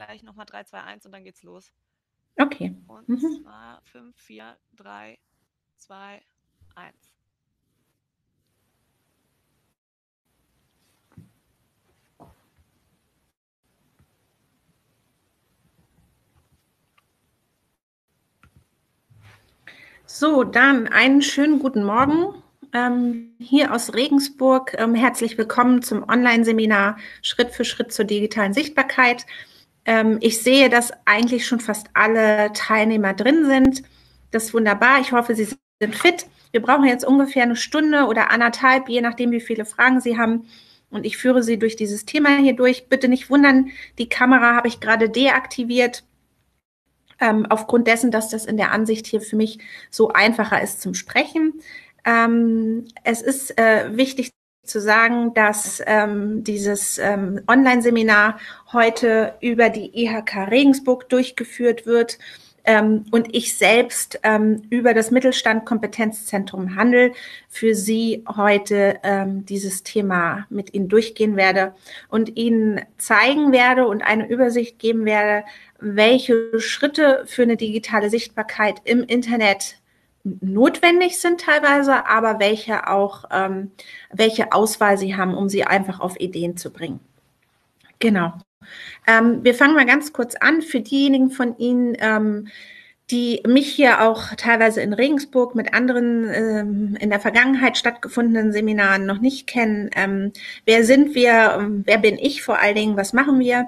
gleich nochmal 3, 2, 1 und dann geht's los. Okay. Und Mhm. zwar 5, 4, 3, 2, 1. So, dann einen schönen guten Morgen hier aus Regensburg. Herzlich willkommen zum Online-Seminar Schritt für Schritt zur digitalen Sichtbarkeit. Ich sehe, dass eigentlich schon fast alle Teilnehmer drin sind. Das ist wunderbar. Ich hoffe, Sie sind fit. Wir brauchen jetzt ungefähr eine Stunde oder anderthalb, je nachdem, wie viele Fragen Sie haben. Und ich führe Sie durch dieses Thema hier durch. Bitte nicht wundern, die Kamera habe ich gerade deaktiviert. Aufgrund dessen, dass das in der Ansicht hier für mich so einfacher ist zum Sprechen. Es ist wichtig zu sagen, dass dieses Online-Seminar heute über die IHK Regensburg durchgeführt wird und ich selbst über das Mittelstand Kompetenzzentrum Handel für Sie heute dieses Thema mit Ihnen durchgehen werde und Ihnen zeigen werde und eine Übersicht geben werde, welche Schritte für eine digitale Sichtbarkeit im Internet notwendig sind teilweise, aber welche auch welche Auswahl Sie haben, um Sie einfach auf Ideen zu bringen. Genau. Wir fangen mal ganz kurz an. Für diejenigen von Ihnen, die mich hier auch teilweise in Regensburg mit anderen in der Vergangenheit stattgefundenen Seminaren noch nicht kennen. Wer sind wir? Wer bin ich vor allen Dingen? Was machen wir?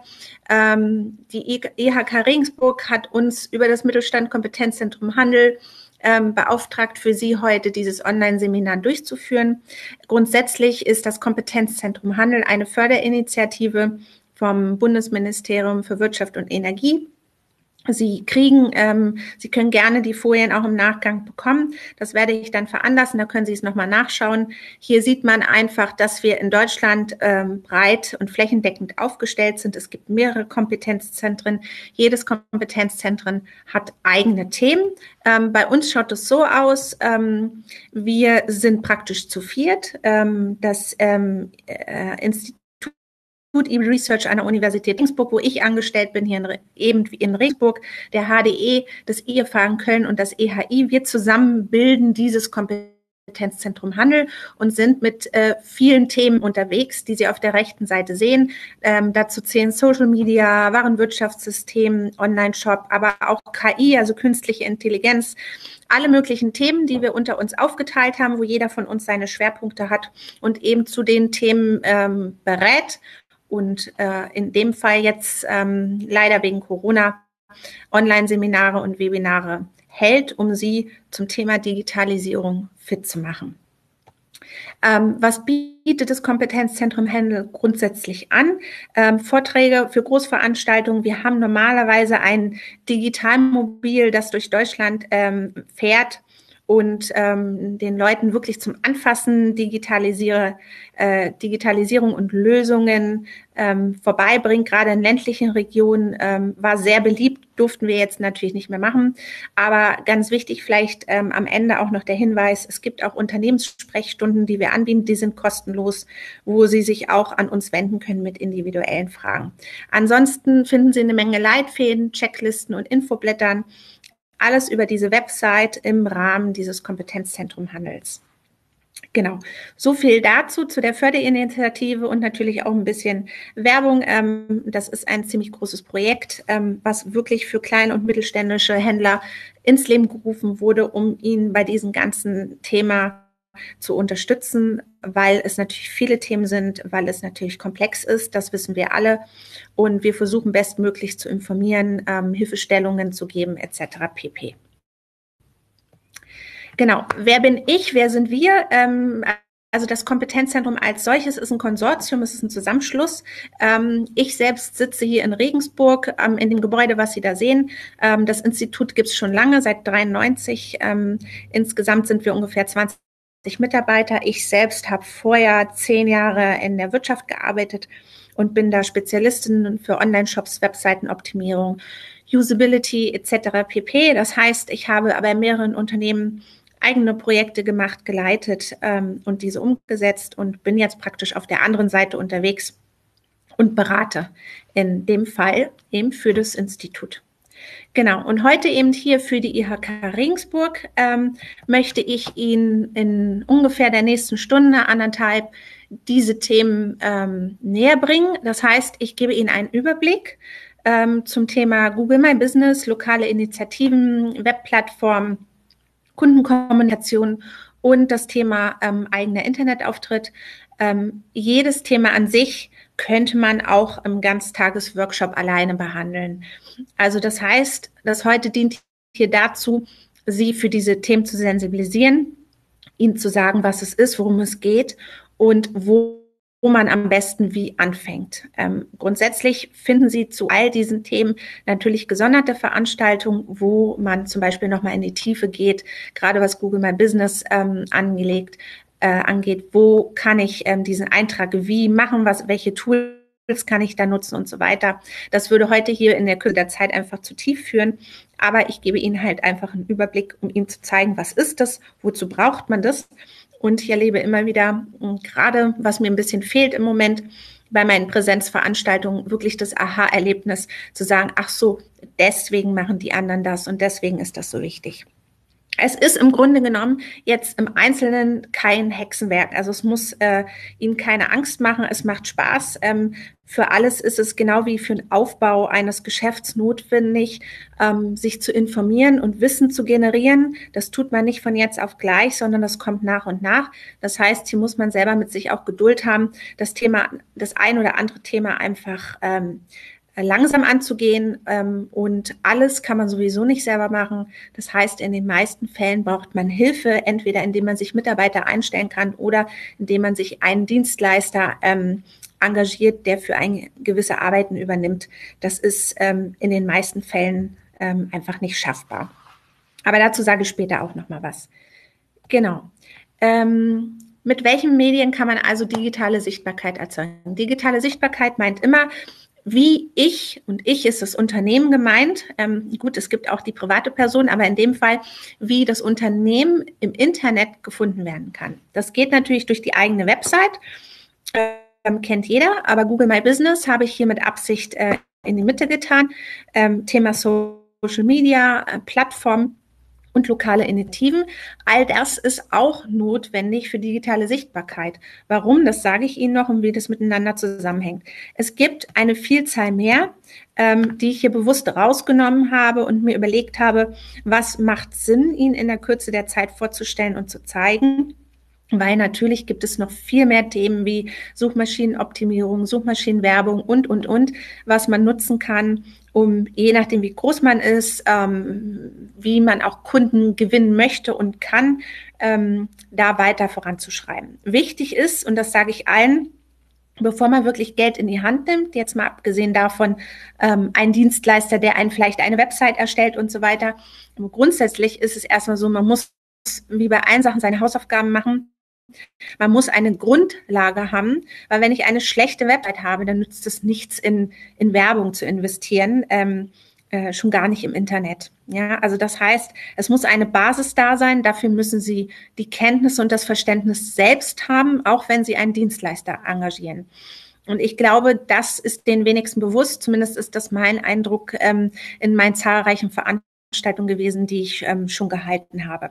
Die IHK Regensburg hat uns über das Mittelstand Kompetenzzentrum Handel beauftragt, für Sie heute dieses Online-Seminar durchzuführen. Grundsätzlich ist das Kompetenzzentrum Handel eine Förderinitiative vom Bundesministerium für Wirtschaft und Energie. Sie können gerne die Folien auch im Nachgang bekommen. Das werde ich dann veranlassen, da können Sie es nochmal nachschauen. Hier sieht man einfach, dass wir in Deutschland breit und flächendeckend aufgestellt sind. Es gibt mehrere Kompetenzzentren. Jedes Kompetenzzentrum hat eigene Themen. Bei uns schaut es so aus, wir sind praktisch zu viert. Das Institut E-Research an der Universität Regensburg, wo ich angestellt bin, hier eben in Regensburg, der HDE, das IFA in Köln und das EHI. Wir zusammen bilden dieses Kompetenzzentrum Handel und sind mit vielen Themen unterwegs, die Sie auf der rechten Seite sehen. Dazu zählen Social Media, Warenwirtschaftssystem, Online-Shop, aber auch KI, also künstliche Intelligenz. Alle möglichen Themen, die wir unter uns aufgeteilt haben, wo jeder von uns seine Schwerpunkte hat und eben zu den Themen berät. Und in dem Fall jetzt leider wegen Corona Online-Seminare und Webinare hält, um Sie zum Thema Digitalisierung fit zu machen. Was bietet das Kompetenzzentrum Handel grundsätzlich an? Vorträge für Großveranstaltungen. Wir haben normalerweise ein Digitalmobil, das durch Deutschland fährt und den Leuten wirklich zum Anfassen Digitalisierung und Lösungen vorbeibringt. Gerade in ländlichen Regionen war sehr beliebt, durften wir jetzt natürlich nicht mehr machen. Aber ganz wichtig vielleicht am Ende auch noch der Hinweis, es gibt auch Unternehmenssprechstunden, die wir anbieten, die sind kostenlos, wo Sie sich auch an uns wenden können mit individuellen Fragen. Ansonsten finden Sie eine Menge Leitfäden, Checklisten und Infoblättern, alles über diese Website im Rahmen dieses Kompetenzzentrum Handels. Genau, so viel dazu, zu der Förderinitiative und natürlich auch ein bisschen Werbung. Das ist ein ziemlich großes Projekt, was wirklich für kleine und mittelständische Händler ins Leben gerufen wurde, um ihnen bei diesem ganzen Thema zu unterstützen, weil es natürlich viele Themen sind, weil es natürlich komplex ist, das wissen wir alle. Und wir versuchen bestmöglich zu informieren, Hilfestellungen zu geben, etc. pp. Genau, wer bin ich, wer sind wir? Also das Kompetenzzentrum als solches ist ein Konsortium, es ist ein Zusammenschluss. Ich selbst sitze hier in Regensburg, in dem Gebäude, was Sie da sehen. Das Institut gibt es schon lange, seit 1993. Insgesamt sind wir ungefähr 20 Mitarbeiter. Ich selbst habe vorher 10 Jahre in der Wirtschaft gearbeitet und bin da Spezialistin für Online-Shops, Webseitenoptimierung, Usability etc. pp. Das heißt, ich habe aber in mehreren Unternehmen eigene Projekte gemacht, geleitet und diese umgesetzt und bin jetzt praktisch auf der anderen Seite unterwegs und berate. In dem Fall eben für das Institut. Genau, und heute eben hier für die IHK Regensburg möchte ich Ihnen in ungefähr der nächsten Stunde, anderthalb, diese Themen näher bringen. Das heißt, ich gebe Ihnen einen Überblick zum Thema Google My Business, lokale Initiativen, Webplattformen, Kundenkommunikation und das Thema eigener Internetauftritt. Jedes Thema an sich könnte man auch im Ganztagesworkshop alleine behandeln. Also das heißt, das heute dient hier dazu, Sie für diese Themen zu sensibilisieren, Ihnen zu sagen, was es ist, worum es geht und wo man am besten wie anfängt. Grundsätzlich finden Sie zu all diesen Themen natürlich gesonderte Veranstaltungen, wo man zum Beispiel nochmal in die Tiefe geht, gerade was Google My Business angeht. Wo kann ich diesen Eintrag wie machen, welche Tools kann ich da nutzen und so weiter. Das würde heute hier in der Kürze der Zeit einfach zu tief führen, aber ich gebe Ihnen halt einfach einen Überblick, um Ihnen zu zeigen, was ist das, wozu braucht man das. Und ich erlebe immer wieder, gerade was mir ein bisschen fehlt im Moment bei meinen Präsenzveranstaltungen, wirklich das Aha-Erlebnis zu sagen, ach so, deswegen machen die anderen das und deswegen ist das so wichtig. Es ist im Grunde genommen jetzt im Einzelnen kein Hexenwerk. Also es muss Ihnen keine Angst machen. Es macht Spaß. Für alles ist es genau wie für den Aufbau eines Geschäfts notwendig, sich zu informieren und Wissen zu generieren. Das tut man nicht von jetzt auf gleich, sondern das kommt nach und nach. Das heißt, hier muss man selber mit sich auch Geduld haben, das ein oder andere Thema einfach langsam anzugehen und alles kann man sowieso nicht selber machen. Das heißt, in den meisten Fällen braucht man Hilfe, entweder indem man sich Mitarbeiter einstellen kann oder indem man sich einen Dienstleister engagiert, der für gewisse Arbeiten übernimmt. Das ist in den meisten Fällen einfach nicht schaffbar. Aber dazu sage ich später auch noch mal was. Genau. Mit welchen Medien kann man also digitale Sichtbarkeit erzeugen? Digitale Sichtbarkeit meint immer, wie und ich ist das Unternehmen gemeint. Gut, es gibt auch die private Person, aber in dem Fall, wie das Unternehmen im Internet gefunden werden kann. Das geht natürlich durch die eigene Website, kennt jeder, aber Google My Business habe ich hier mit Absicht in die Mitte getan. Thema Social Media, Plattform und lokale Initiativen. All das ist auch notwendig für digitale Sichtbarkeit. Warum? Das sage ich Ihnen noch und wie das miteinander zusammenhängt. Es gibt eine Vielzahl mehr, die ich hier bewusst rausgenommen habe und mir überlegt habe, was macht Sinn, Ihnen in der Kürze der Zeit vorzustellen und zu zeigen. Weil natürlich gibt es noch viel mehr Themen wie Suchmaschinenoptimierung, Suchmaschinenwerbung und, was man nutzen kann, um je nachdem, wie groß man ist, wie man auch Kunden gewinnen möchte und kann, da weiter voranzuschreiben. Wichtig ist, und das sage ich allen, bevor man wirklich Geld in die Hand nimmt, jetzt mal abgesehen davon, ein Dienstleister, der einen vielleicht eine Website erstellt und so weiter. Grundsätzlich ist es erstmal so, man muss wie bei allen Sachen seine Hausaufgaben machen. Man muss eine Grundlage haben, weil wenn ich eine schlechte Website habe, dann nützt es nichts, in Werbung zu investieren, schon gar nicht im Internet. Ja, also das heißt, es muss eine Basis da sein. Dafür müssen Sie die Kenntnisse und das Verständnis selbst haben, auch wenn Sie einen Dienstleister engagieren. Und ich glaube, das ist den wenigsten bewusst. Zumindest ist das mein Eindruck in meinen zahlreichen Veranstaltungen gewesen, die ich schon gehalten habe.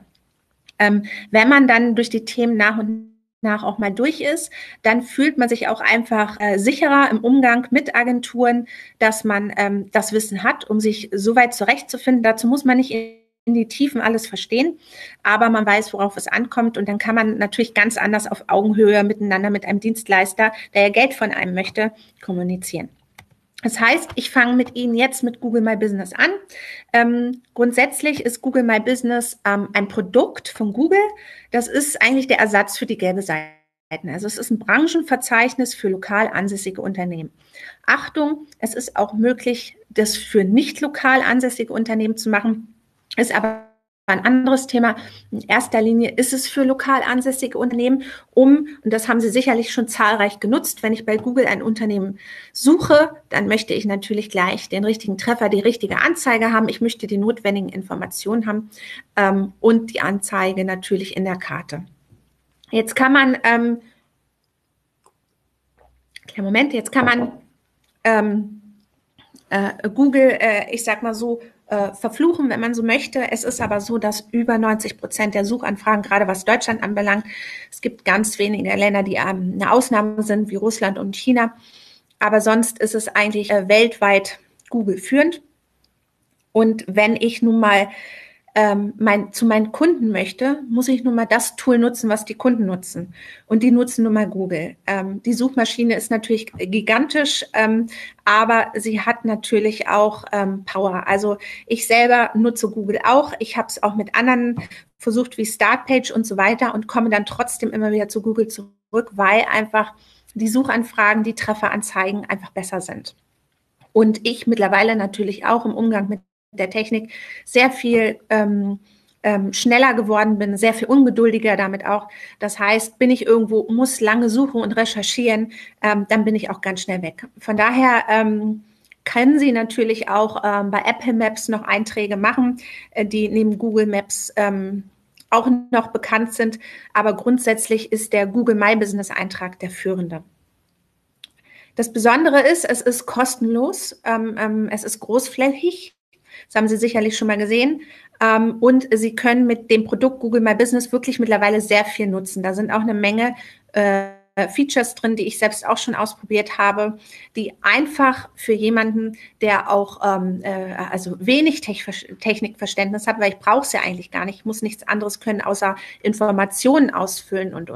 Wenn man dann durch die Themen nach und nach auch mal durch ist, dann fühlt man sich auch einfach sicherer im Umgang mit Agenturen, dass man das Wissen hat, um sich so weit zurechtzufinden. Dazu muss man nicht in die Tiefen alles verstehen, aber man weiß, worauf es ankommt und dann kann man natürlich ganz anders auf Augenhöhe miteinander mit einem Dienstleister, der ja Geld von einem möchte, kommunizieren. Das heißt, ich fange mit Ihnen jetzt mit Google My Business an. Grundsätzlich ist Google My Business ein Produkt von Google. Das ist eigentlich der Ersatz für die gelbe Seite. Also es ist ein Branchenverzeichnis für lokal ansässige Unternehmen. Achtung, es ist auch möglich, das für nicht lokal ansässige Unternehmen zu machen, ist aber ein anderes Thema. In erster Linie ist es für lokal ansässige Unternehmen, und das haben Sie sicherlich schon zahlreich genutzt, wenn ich bei Google ein Unternehmen suche, dann möchte ich natürlich gleich den richtigen Treffer, die richtige Anzeige haben. Ich möchte die notwendigen Informationen haben und die Anzeige natürlich in der Karte. Jetzt kann man, Google, ich sag mal so, verfluchen, wenn man so möchte. Es ist aber so, dass über 90% der Suchanfragen, gerade was Deutschland anbelangt, es gibt ganz wenige Länder, die eine Ausnahme sind, wie Russland und China. Aber sonst ist es eigentlich weltweit Google führend. Und wenn ich nun mal zu meinen Kunden möchte, muss ich nun mal das Tool nutzen, was die Kunden nutzen. Und die nutzen nun mal Google. Die Suchmaschine ist natürlich gigantisch, aber sie hat natürlich auch Power. Also ich selber nutze Google auch. Ich habe es auch mit anderen versucht, wie Startpage und so weiter, und komme dann trotzdem immer wieder zu Google zurück, weil einfach die Suchanfragen, die Trefferanzeigen einfach besser sind. Und ich mittlerweile natürlich auch im Umgang mit der Technik sehr viel schneller geworden bin, sehr viel ungeduldiger damit auch. Das heißt, bin ich irgendwo, muss lange suchen und recherchieren, dann bin ich auch ganz schnell weg. Von daher können Sie natürlich auch bei Apple Maps noch Einträge machen, die neben Google Maps auch noch bekannt sind. Aber grundsätzlich ist der Google My Business Eintrag der führende. Das Besondere ist, es ist kostenlos, es ist großflächig. Das haben Sie sicherlich schon mal gesehen. Und Sie können mit dem Produkt Google My Business wirklich mittlerweile sehr viel nutzen. Da sind auch eine Menge Features drin, die ich selbst auch schon ausprobiert habe, die einfach für jemanden, der auch also wenig Technikverständnis hat, weil ich brauche es ja eigentlich gar nicht, ich muss nichts anderes können, außer Informationen ausfüllen und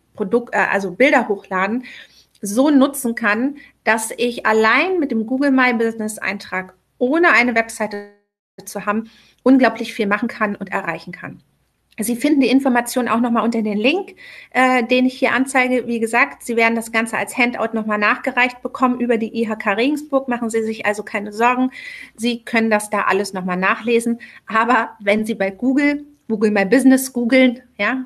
also Bilder hochladen, so nutzen kann, dass ich allein mit dem Google My Business Eintrag, ohne eine Webseite zu haben, unglaublich viel machen kann und erreichen kann. Sie finden die Informationen auch nochmal unter den Link, den ich hier anzeige. Wie gesagt, Sie werden das Ganze als Handout nochmal nachgereicht bekommen über die IHK Regensburg. Machen Sie sich also keine Sorgen. Sie können das da alles nochmal nachlesen. Aber wenn Sie bei Google My Business googeln, ja,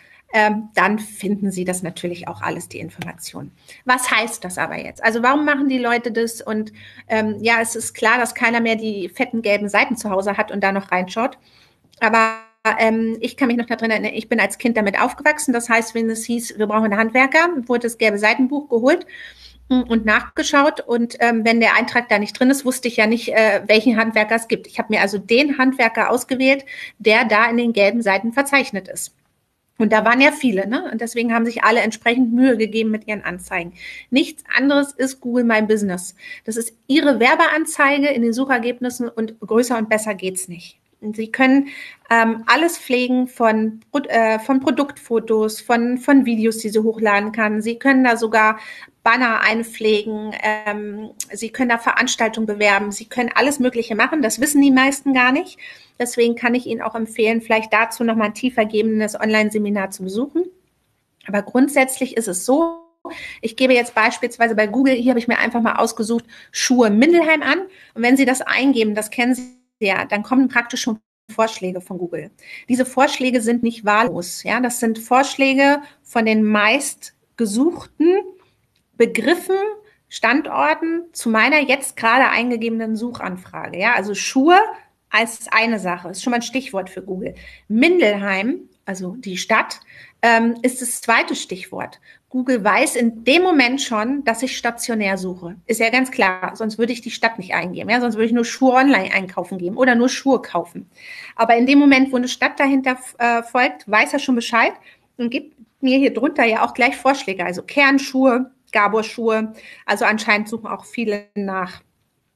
dann finden Sie das natürlich auch alles, die Informationen. Was heißt das aber jetzt? Also warum machen die Leute das? Und ja, es ist klar, dass keiner mehr die fetten gelben Seiten zu Hause hat und da noch reinschaut. Aber ich kann mich noch daran erinnern, ich bin als Kind damit aufgewachsen. Das heißt, wenn es hieß, wir brauchen einen Handwerker, wurde das gelbe Seitenbuch geholt und nachgeschaut. Und wenn der Eintrag da nicht drin ist, wusste ich ja nicht, welchen Handwerker es gibt. Ich habe mir also den Handwerker ausgewählt, der da in den gelben Seiten verzeichnet ist. Und da waren ja viele, ne? Und deswegen haben sich alle entsprechend Mühe gegeben mit ihren Anzeigen. Nichts anderes ist Google My Business. Das ist Ihre Werbeanzeige in den Suchergebnissen und größer und besser geht's nicht. Und Sie können alles pflegen von Produktfotos, von Videos, die Sie hochladen kann. Sie können da sogar Banner einpflegen. Sie können da Veranstaltungen bewerben. Sie können alles Mögliche machen. Das wissen die meisten gar nicht. Deswegen kann ich Ihnen auch empfehlen, vielleicht dazu nochmal ein tiefergehendes Online-Seminar zu besuchen. Aber grundsätzlich ist es so, ich gebe jetzt beispielsweise bei Google, hier habe ich mir einfach mal ausgesucht, Schuhe Mindelheim an. Und wenn Sie das eingeben, das kennen Sie ja, dann kommen praktisch schon Vorschläge von Google. Diese Vorschläge sind nicht wahllos. Ja, das sind Vorschläge von den meistgesuchten Begriffen, Standorten zu meiner jetzt gerade eingegebenen Suchanfrage. Ja, also Schuhe als eine Sache, ist schon mal ein Stichwort für Google. Mindelheim, also die Stadt, ist das zweite Stichwort. Google weiß in dem Moment schon, dass ich stationär suche. Ist ja ganz klar, sonst würde ich die Stadt nicht eingeben. Ja? Sonst würde ich nur Schuhe online einkaufen geben oder nur Schuhe kaufen. Aber in dem Moment, wo eine Stadt dahinter folgt, weiß er schon Bescheid und gibt mir hier drunter ja auch gleich Vorschläge. Also Kernschuhe, Gabor-Schuhe. Also anscheinend suchen auch viele nach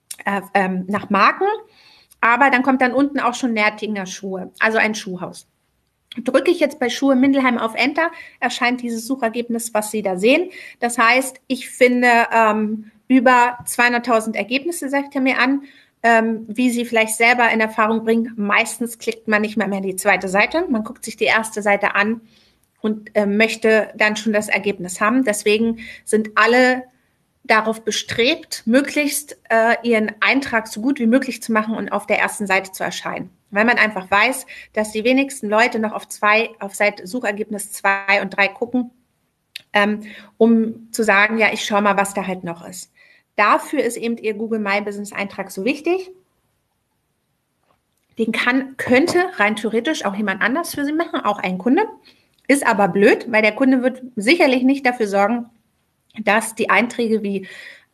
Marken. Aber dann kommt dann unten auch schon Nertinger Schuhe, also ein Schuhhaus. Drücke ich jetzt bei Schuhe Mindelheim auf Enter, erscheint dieses Suchergebnis, was Sie da sehen. Das heißt, ich finde über 200.000 Ergebnisse, sagt er mir an. Wie Sie vielleicht selber in Erfahrung bringen, meistens klickt man nicht mehr die zweite Seite. Man guckt sich die erste Seite an und möchte dann schon das Ergebnis haben. Deswegen sind alle darauf bestrebt, möglichst ihren Eintrag so gut wie möglich zu machen und auf der ersten Seite zu erscheinen. Weil man einfach weiß, dass die wenigsten Leute noch auf Seite Suchergebnis 2 und 3 gucken, um zu sagen, ja, ich schaue mal, was da halt noch ist. Dafür ist eben Ihr Google My Business Eintrag so wichtig. Den könnte rein theoretisch auch jemand anders für Sie machen, auch ein Kunde. Ist aber blöd, weil der Kunde wird sicherlich nicht dafür sorgen, dass die Einträge wie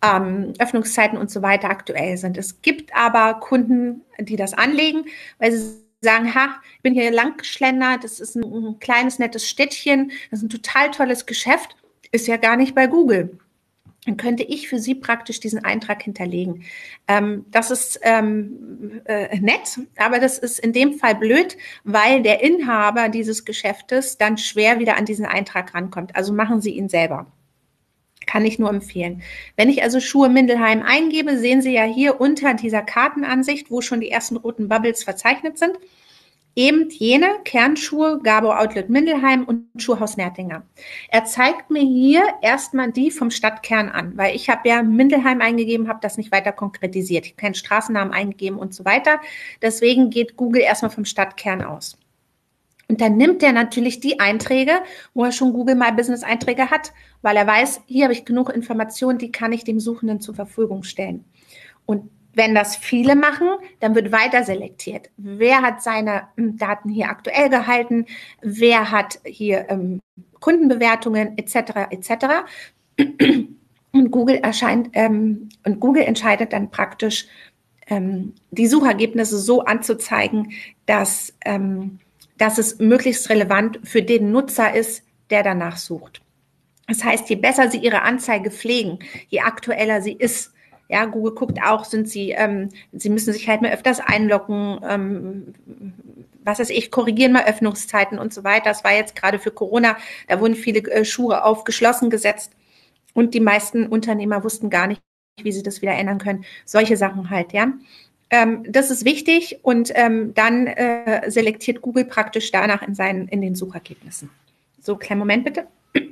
Öffnungszeiten und so weiter aktuell sind. Es gibt aber Kunden, die das anlegen, weil sie sagen, ha, ich bin hier lang geschlendert, das ist ein kleines, nettes Städtchen, das ist ein total tolles Geschäft, ist ja gar nicht bei Google. Dann könnte ich für Sie praktisch diesen Eintrag hinterlegen. Das ist nett, aber das ist in dem Fall blöd, weil der Inhaber dieses Geschäftes dann schwer wieder an diesen Eintrag rankommt. Also machen Sie ihn selber. Kann ich nur empfehlen. Wenn ich also Schuhe Mindelheim eingebe, sehen Sie ja hier unter dieser Kartenansicht, wo schon die ersten roten Bubbles verzeichnet sind, eben jene Kernschuhe Gabo Outlet Mindelheim und Schuhhaus Nertinger. Er zeigt mir hier erstmal die vom Stadtkern an, weil ich habe ja Mindelheim eingegeben, habe das nicht weiter konkretisiert. Ich habe keinen Straßennamen eingegeben und so weiter. Deswegen geht Google erstmal vom Stadtkern aus. Und dann nimmt er natürlich die Einträge, wo er schon Google My Business Einträge hat, weil er weiß, hier habe ich genug Informationen, die kann ich dem Suchenden zur Verfügung stellen. Und wenn das viele machen, dann wird weiter selektiert. Wer hat seine Daten hier aktuell gehalten? Wer hat hier Kundenbewertungen etc. etc. Und Google entscheidet dann praktisch, die Suchergebnisse so anzuzeigen, dass es möglichst relevant für den Nutzer ist, der danach sucht. Das heißt, je besser Sie Ihre Anzeige pflegen, je aktueller sie ist, ja, Google guckt auch, Sie müssen sich halt mal öfters einloggen, was weiß ich, korrigieren mal Öffnungszeiten und so weiter. Das war jetzt gerade für Corona, da wurden viele Schuhe auf geschlossen gesetzt und die meisten Unternehmer wussten gar nicht, wie sie das wieder ändern können. Solche Sachen halt, ja. Das ist wichtig und dann selektiert Google praktisch danach in den Suchergebnissen. So, kleinen Moment bitte.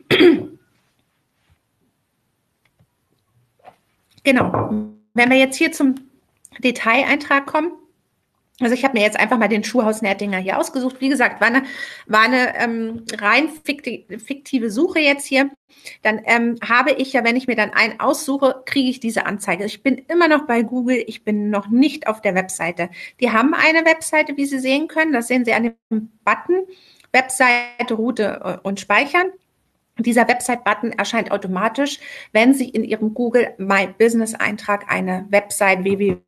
Genau. Wenn wir jetzt hier zum Detaileintrag kommen, also ich habe mir jetzt einfach mal den Schuhhaus Nertinger hier ausgesucht. Wie gesagt, war eine rein fiktive Suche jetzt hier. Dann habe ich ja, wenn ich mir dann einen aussuche, kriege ich diese Anzeige. Ich bin immer noch bei Google, ich bin noch nicht auf der Webseite. Die haben eine Webseite, wie Sie sehen können. Das sehen Sie an dem Button, Webseite, Route und Speichern. Dieser Website-Button erscheint automatisch, wenn Sie in Ihrem Google My Business Eintrag eine Website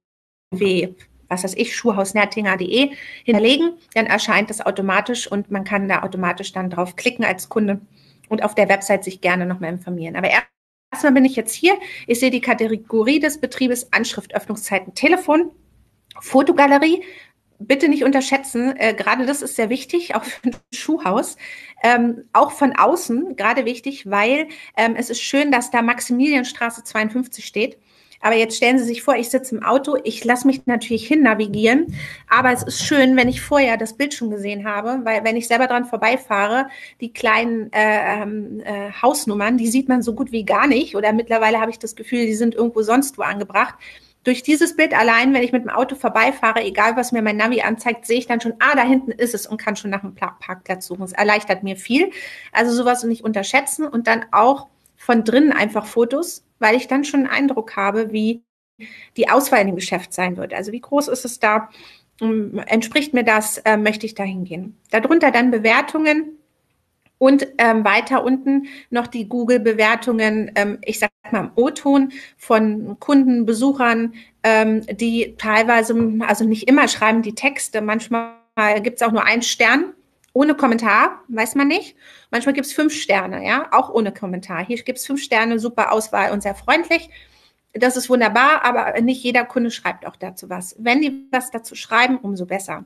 schuhhausnertinger.de hinterlegen, dann erscheint das automatisch und man kann da automatisch dann drauf klicken als Kunde und auf der Website sich gerne nochmal informieren. Aber erstmal bin ich jetzt hier. Ich sehe die Kategorie des Betriebes, Anschrift, Öffnungszeiten, Telefon, Fotogalerie. Bitte nicht unterschätzen, gerade das ist sehr wichtig, auch für ein Schuhhaus, auch von außen gerade wichtig, weil es ist schön, dass da Maximilianstraße 52 steht. Aber jetzt stellen Sie sich vor, ich sitze im Auto, ich lasse mich natürlich hin navigieren, aber es ist schön, wenn ich vorher das Bild schon gesehen habe, weil wenn ich selber dran vorbeifahre, die kleinen Hausnummern, die sieht man so gut wie gar nicht oder mittlerweile habe ich das Gefühl, die sind irgendwo sonst wo angebracht. Durch dieses Bild allein, wenn ich mit dem Auto vorbeifahre, egal was mir mein Navi anzeigt, sehe ich dann schon, da hinten ist es und kann schon nach einem Parkplatz suchen. Es erleichtert mir viel. Also sowas nicht unterschätzen und dann auch von drinnen einfach Fotos, weil ich dann schon einen Eindruck habe, wie die Auswahl in dem Geschäft sein wird. Also wie groß ist es da? Entspricht mir das? Möchte ich da hingehen? Darunter dann Bewertungen. Und weiter unten noch die Google-Bewertungen, ich sage mal im O-Ton von Kunden, Besuchern, die teilweise, also nicht immer schreiben die Texte, manchmal gibt es auch nur einen Stern, ohne Kommentar, weiß man nicht. Manchmal gibt es 5 Sterne, ja, auch ohne Kommentar. Hier gibt es 5 Sterne, super Auswahl und sehr freundlich. Das ist wunderbar, aber nicht jeder Kunde schreibt auch dazu was. Wenn die was dazu schreiben, umso besser.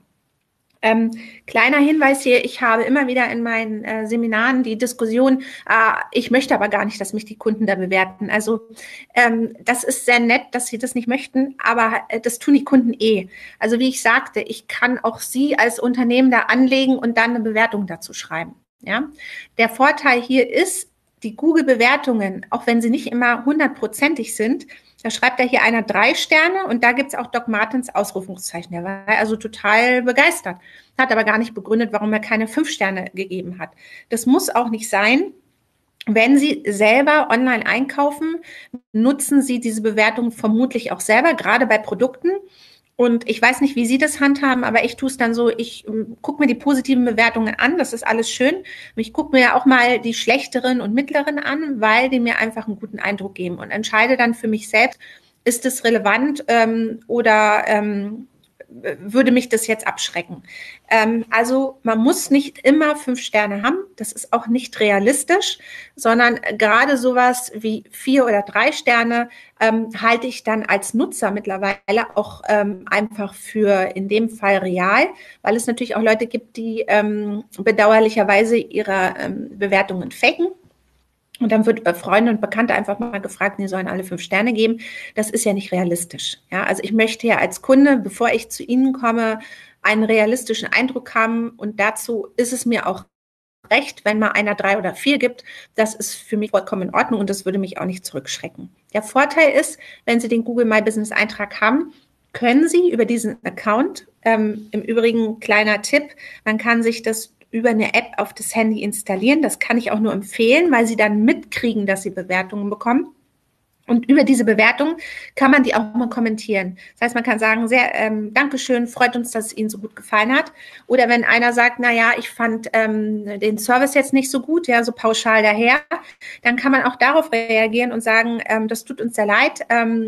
Kleiner Hinweis hier, ich habe immer wieder in meinen Seminaren die Diskussion, ich möchte aber gar nicht, dass mich die Kunden da bewerten. Also das ist sehr nett, dass Sie das nicht möchten, aber das tun die Kunden eh. Also wie ich sagte, ich kann auch Sie als Unternehmen da anlegen und dann eine Bewertung dazu schreiben. Ja? Der Vorteil hier ist, die Google-Bewertungen, auch wenn sie nicht immer 100%ig sind, da schreibt hier einer 3 Sterne und da gibt es auch Doc Martens Ausrufungszeichen. Der war also total begeistert, hat aber gar nicht begründet, warum er keine 5 Sterne gegeben hat. Das muss auch nicht sein. Wenn Sie selber online einkaufen, nutzen Sie diese Bewertung vermutlich auch selber, gerade bei Produkten. Und ich weiß nicht, wie Sie das handhaben, aber ich tue es dann so, ich gucke mir die positiven Bewertungen an, das ist alles schön. Ich gucke mir ja auch mal die schlechteren und mittleren an, weil die mir einfach einen guten Eindruck geben und entscheide dann für mich selbst, ist es relevant oder würde mich das jetzt abschrecken. Also man muss nicht immer 5 Sterne haben, das ist auch nicht realistisch, sondern gerade sowas wie 4 oder 3 Sterne halte ich dann als Nutzer mittlerweile auch einfach für in dem Fall real, weil es natürlich auch Leute gibt, die bedauerlicherweise ihre Bewertungen faken. Und dann wird bei Freunde und Bekannte einfach mal gefragt, die sollen alle 5 Sterne geben. Das ist ja nicht realistisch. Ja, also ich möchte ja als Kunde, bevor ich zu Ihnen komme, einen realistischen Eindruck haben. Und dazu ist es mir auch recht, wenn mal einer 3 oder 4 gibt. Das ist für mich vollkommen in Ordnung und das würde mich auch nicht zurückschrecken. Der Vorteil ist, wenn Sie den Google My Business Eintrag haben, können Sie über diesen Account, im Übrigen kleiner Tipp, man kann sich das über eine App auf das Handy installieren. Das kann ich auch nur empfehlen, weil Sie dann mitkriegen, dass Sie Bewertungen bekommen. Und über diese Bewertung kann man die auch mal kommentieren. Das heißt, man kann sagen, sehr Dankeschön, freut uns, dass es Ihnen so gut gefallen hat. Oder wenn einer sagt, na ja, ich fand den Service jetzt nicht so gut, ja, so pauschal daher, dann kann man auch darauf reagieren und sagen, das tut uns sehr leid.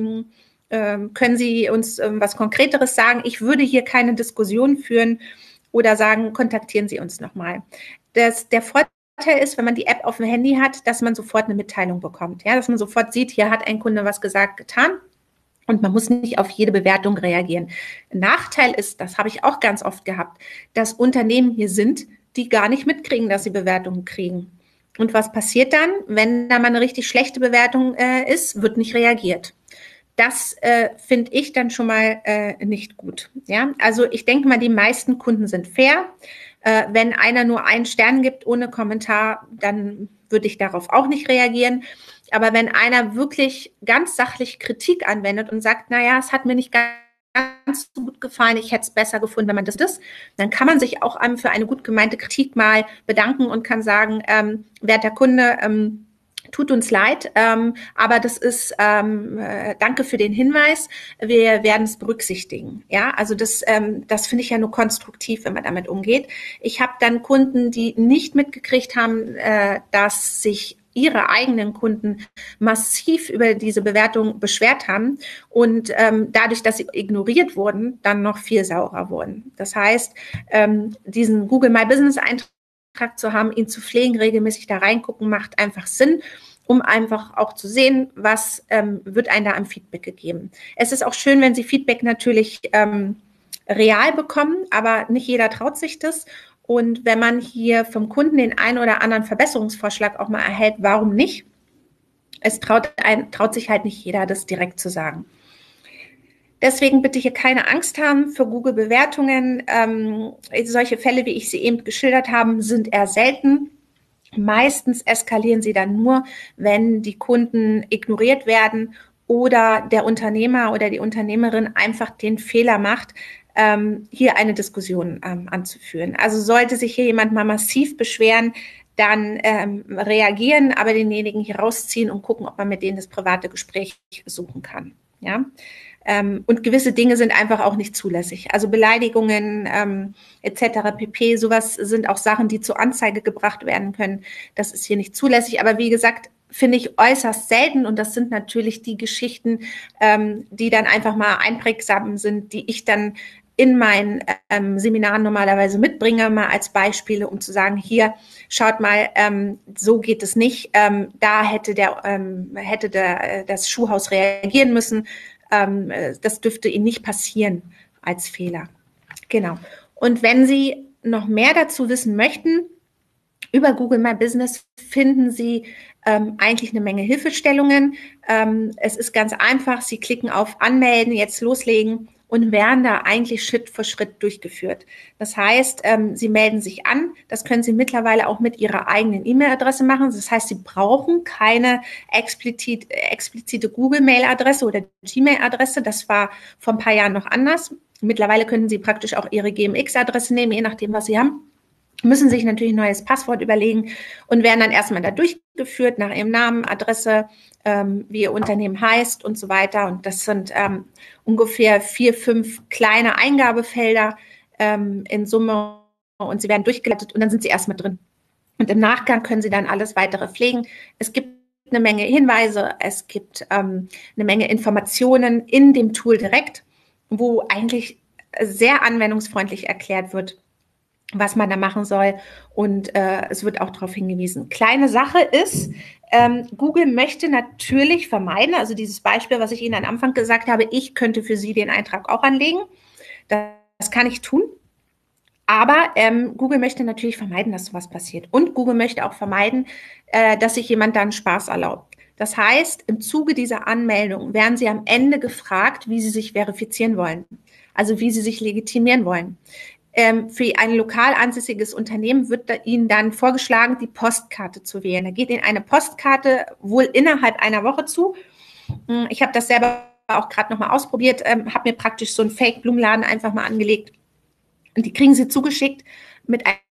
Können Sie uns was Konkreteres sagen? Ich würde hier keine Diskussion führen oder sagen, kontaktieren Sie uns nochmal. Der Vorteil ist, wenn man die App auf dem Handy hat, dass man sofort eine Mitteilung bekommt. Ja, dass man sofort sieht, hier hat ein Kunde was gesagt, getan. Und man muss nicht auf jede Bewertung reagieren. Nachteil ist, das habe ich auch ganz oft gehabt, dass Unternehmen hier sind, die gar nicht mitkriegen, dass sie Bewertungen kriegen. Und was passiert dann, wenn da mal eine richtig schlechte Bewertung ist, wird nicht reagiert. Das finde ich dann schon mal nicht gut. Ja? Also ich denke mal, die meisten Kunden sind fair. Wenn einer nur 1 Stern gibt ohne Kommentar, dann würde ich darauf auch nicht reagieren. Aber wenn einer wirklich ganz sachlich Kritik anwendet und sagt, naja, es hat mir nicht ganz so gut gefallen, ich hätte es besser gefunden, wenn man das ist, dann kann man sich auch für eine gut gemeinte Kritik mal bedanken und kann sagen, werter Kunde, tut uns leid, aber das ist, danke für den Hinweis, wir werden es berücksichtigen. Ja, also das finde ich ja nur konstruktiv, wenn man damit umgeht. Ich habe dann Kunden, die nicht mitgekriegt haben, dass sich ihre eigenen Kunden massiv über diese Bewertung beschwert haben und dadurch, dass sie ignoriert wurden, dann noch viel saurer wurden. Das heißt, diesen Google My Business Eintrag zu haben, ihn zu pflegen, regelmäßig da reingucken, macht einfach Sinn, um einfach auch zu sehen, was wird einem da am Feedback gegeben. Es ist auch schön, wenn Sie Feedback natürlich real bekommen, aber nicht jeder traut sich das. Und wenn man hier vom Kunden den einen oder anderen Verbesserungsvorschlag auch mal erhält, warum nicht? Es traut sich halt nicht jeder, das direkt zu sagen. Deswegen bitte hier keine Angst haben für Google-Bewertungen. Solche Fälle, wie ich sie eben geschildert habe, sind eher selten. Meistens eskalieren sie dann nur, wenn die Kunden ignoriert werden oder der Unternehmer oder die Unternehmerin einfach den Fehler macht, hier eine Diskussion anzuführen. Also sollte sich hier jemand mal massiv beschweren, dann reagieren, aber denjenigen hier rausziehen und gucken, ob man mit denen das private Gespräch suchen kann. Ja. Und gewisse Dinge sind einfach auch nicht zulässig. Also Beleidigungen etc. pp. Sowas sind auch Sachen, die zur Anzeige gebracht werden können. Das ist hier nicht zulässig. Aber wie gesagt, finde ich äußerst selten. Und das sind natürlich die Geschichten, die dann einfach mal einprägsam sind, die ich dann in meinen Seminaren normalerweise mitbringe, mal als Beispiele, um zu sagen, hier, schaut mal, so geht es nicht. Da hätte das Schuhhaus reagieren müssen. Das dürfte Ihnen nicht passieren als Fehler. Genau. Und wenn Sie noch mehr dazu wissen möchten, über Google My Business finden Sie eigentlich eine Menge Hilfestellungen. Es ist ganz einfach. Sie klicken auf Anmelden, jetzt loslegen und werden da eigentlich Schritt für Schritt durchgeführt. Das heißt, Sie melden sich an. Das können Sie mittlerweile auch mit Ihrer eigenen E-Mail-Adresse machen. Das heißt, Sie brauchen keine explizite Google-Mail-Adresse oder Gmail-Adresse. Das war vor ein paar Jahren noch anders. Mittlerweile können Sie praktisch auch Ihre GMX-Adresse nehmen, je nachdem, was Sie haben. müssen sich natürlich ein neues Passwort überlegen und werden dann erstmal da durchgeführt nach ihrem Namen, Adresse, wie ihr Unternehmen heißt und so weiter. Und das sind ungefähr 4, 5 kleine Eingabefelder in Summe und sie werden durchgeleitet und dann sind sie erstmal drin. Und im Nachgang können sie dann alles weitere pflegen. Es gibt eine Menge Hinweise, es gibt eine Menge Informationen in dem Tool direkt, wo eigentlich sehr anwendungsfreundlich erklärt wird, was man da machen soll. Und es wird auch darauf hingewiesen. Kleine Sache ist, Google möchte natürlich vermeiden, also dieses Beispiel, was ich Ihnen am Anfang gesagt habe, ich könnte für Sie den Eintrag auch anlegen. Das kann ich tun. Aber Google möchte natürlich vermeiden, dass sowas passiert. Und Google möchte auch vermeiden, dass sich jemand dann Spaß erlaubt. Das heißt, im Zuge dieser Anmeldung werden Sie am Ende gefragt, wie Sie sich verifizieren wollen. Also wie Sie sich legitimieren wollen. Für ein lokal ansässiges Unternehmen wird Ihnen dann vorgeschlagen, die Postkarte zu wählen. Da geht Ihnen eine Postkarte wohl innerhalb einer Woche zu. Ich habe das selber auch gerade nochmal ausprobiert, habe mir praktisch so einen Fake-Blumenladen einfach mal angelegt. Und die kriegen Sie zugeschickt mit einem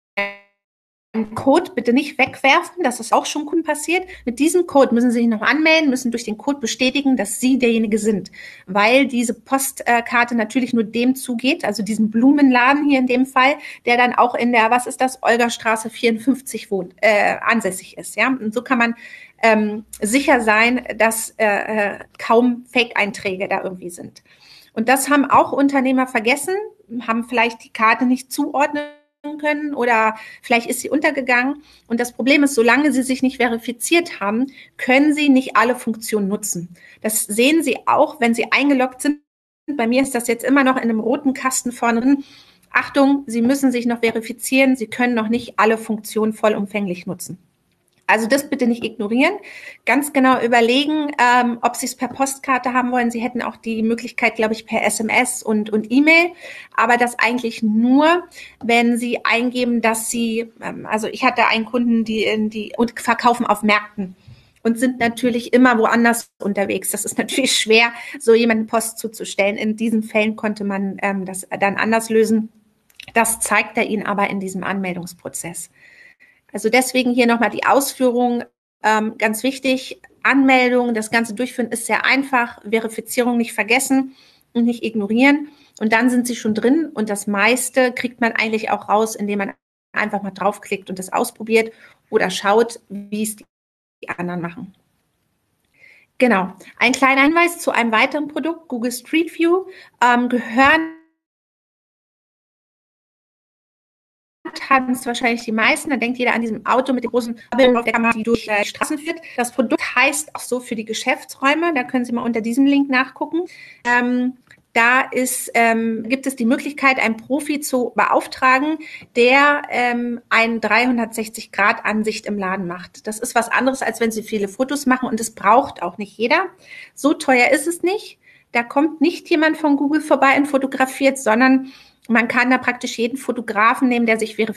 Code, bitte nicht wegwerfen, das ist auch schon Kunden passiert. Mit diesem Code müssen Sie sich noch anmelden, müssen durch den Code bestätigen, dass Sie derjenige sind, weil diese Postkarte natürlich nur dem zugeht, also diesem Blumenladen hier in dem Fall, der dann auch in der, was ist das, Olgastraße 54 wohnt, ansässig ist. Ja? Und so kann man sicher sein, dass kaum Fake-Einträge da irgendwie sind. Und das haben auch Unternehmer vergessen, haben vielleicht die Karte nicht zuordnen können oder vielleicht ist sie untergegangen. Und das Problem ist, solange Sie sich nicht verifiziert haben, können Sie nicht alle Funktionen nutzen. Das sehen Sie auch, wenn Sie eingeloggt sind. Bei mir ist das jetzt immer noch in einem roten Kasten vorne drin. Achtung, Sie müssen sich noch verifizieren. Sie können noch nicht alle Funktionen vollumfänglich nutzen. Also das bitte nicht ignorieren, ganz genau überlegen, ob Sie es per Postkarte haben wollen. Sie hätten auch die Möglichkeit, glaube ich, per SMS und E-Mail, aber das eigentlich nur, wenn Sie eingeben, dass Sie, also ich hatte einen Kunden, die verkaufen auf Märkten und sind natürlich immer woanders unterwegs. Das ist natürlich schwer, so jemanden Post zuzustellen. In diesen Fällen konnte man das dann anders lösen. Das zeigt er Ihnen aber in diesem Anmeldungsprozess. Also deswegen hier nochmal die Ausführung, ganz wichtig, Anmeldung, das Ganze durchführen ist sehr einfach, Verifizierung nicht vergessen und nicht ignorieren und dann sind Sie schon drin und das meiste kriegt man eigentlich auch raus, indem man einfach mal draufklickt und das ausprobiert oder schaut, wie es die anderen machen. Genau, ein kleiner Hinweis zu einem weiteren Produkt, Google Street View, gehören haben es wahrscheinlich die meisten. Da denkt jeder an diesem Auto mit den großen Kabeln auf der Kamera, die durch die Straßen führt. Das Produkt heißt auch so für die Geschäftsräume. Da können Sie mal unter diesem Link nachgucken. Gibt es die Möglichkeit, einen Profi zu beauftragen, der eine 360-Grad-Ansicht im Laden macht. Das ist was anderes, als wenn Sie viele Fotos machen und es braucht auch nicht jeder. So teuer ist es nicht. Da kommt nicht jemand von Google vorbei und fotografiert, sondern man kann da praktisch jeden Fotografen nehmen, der sich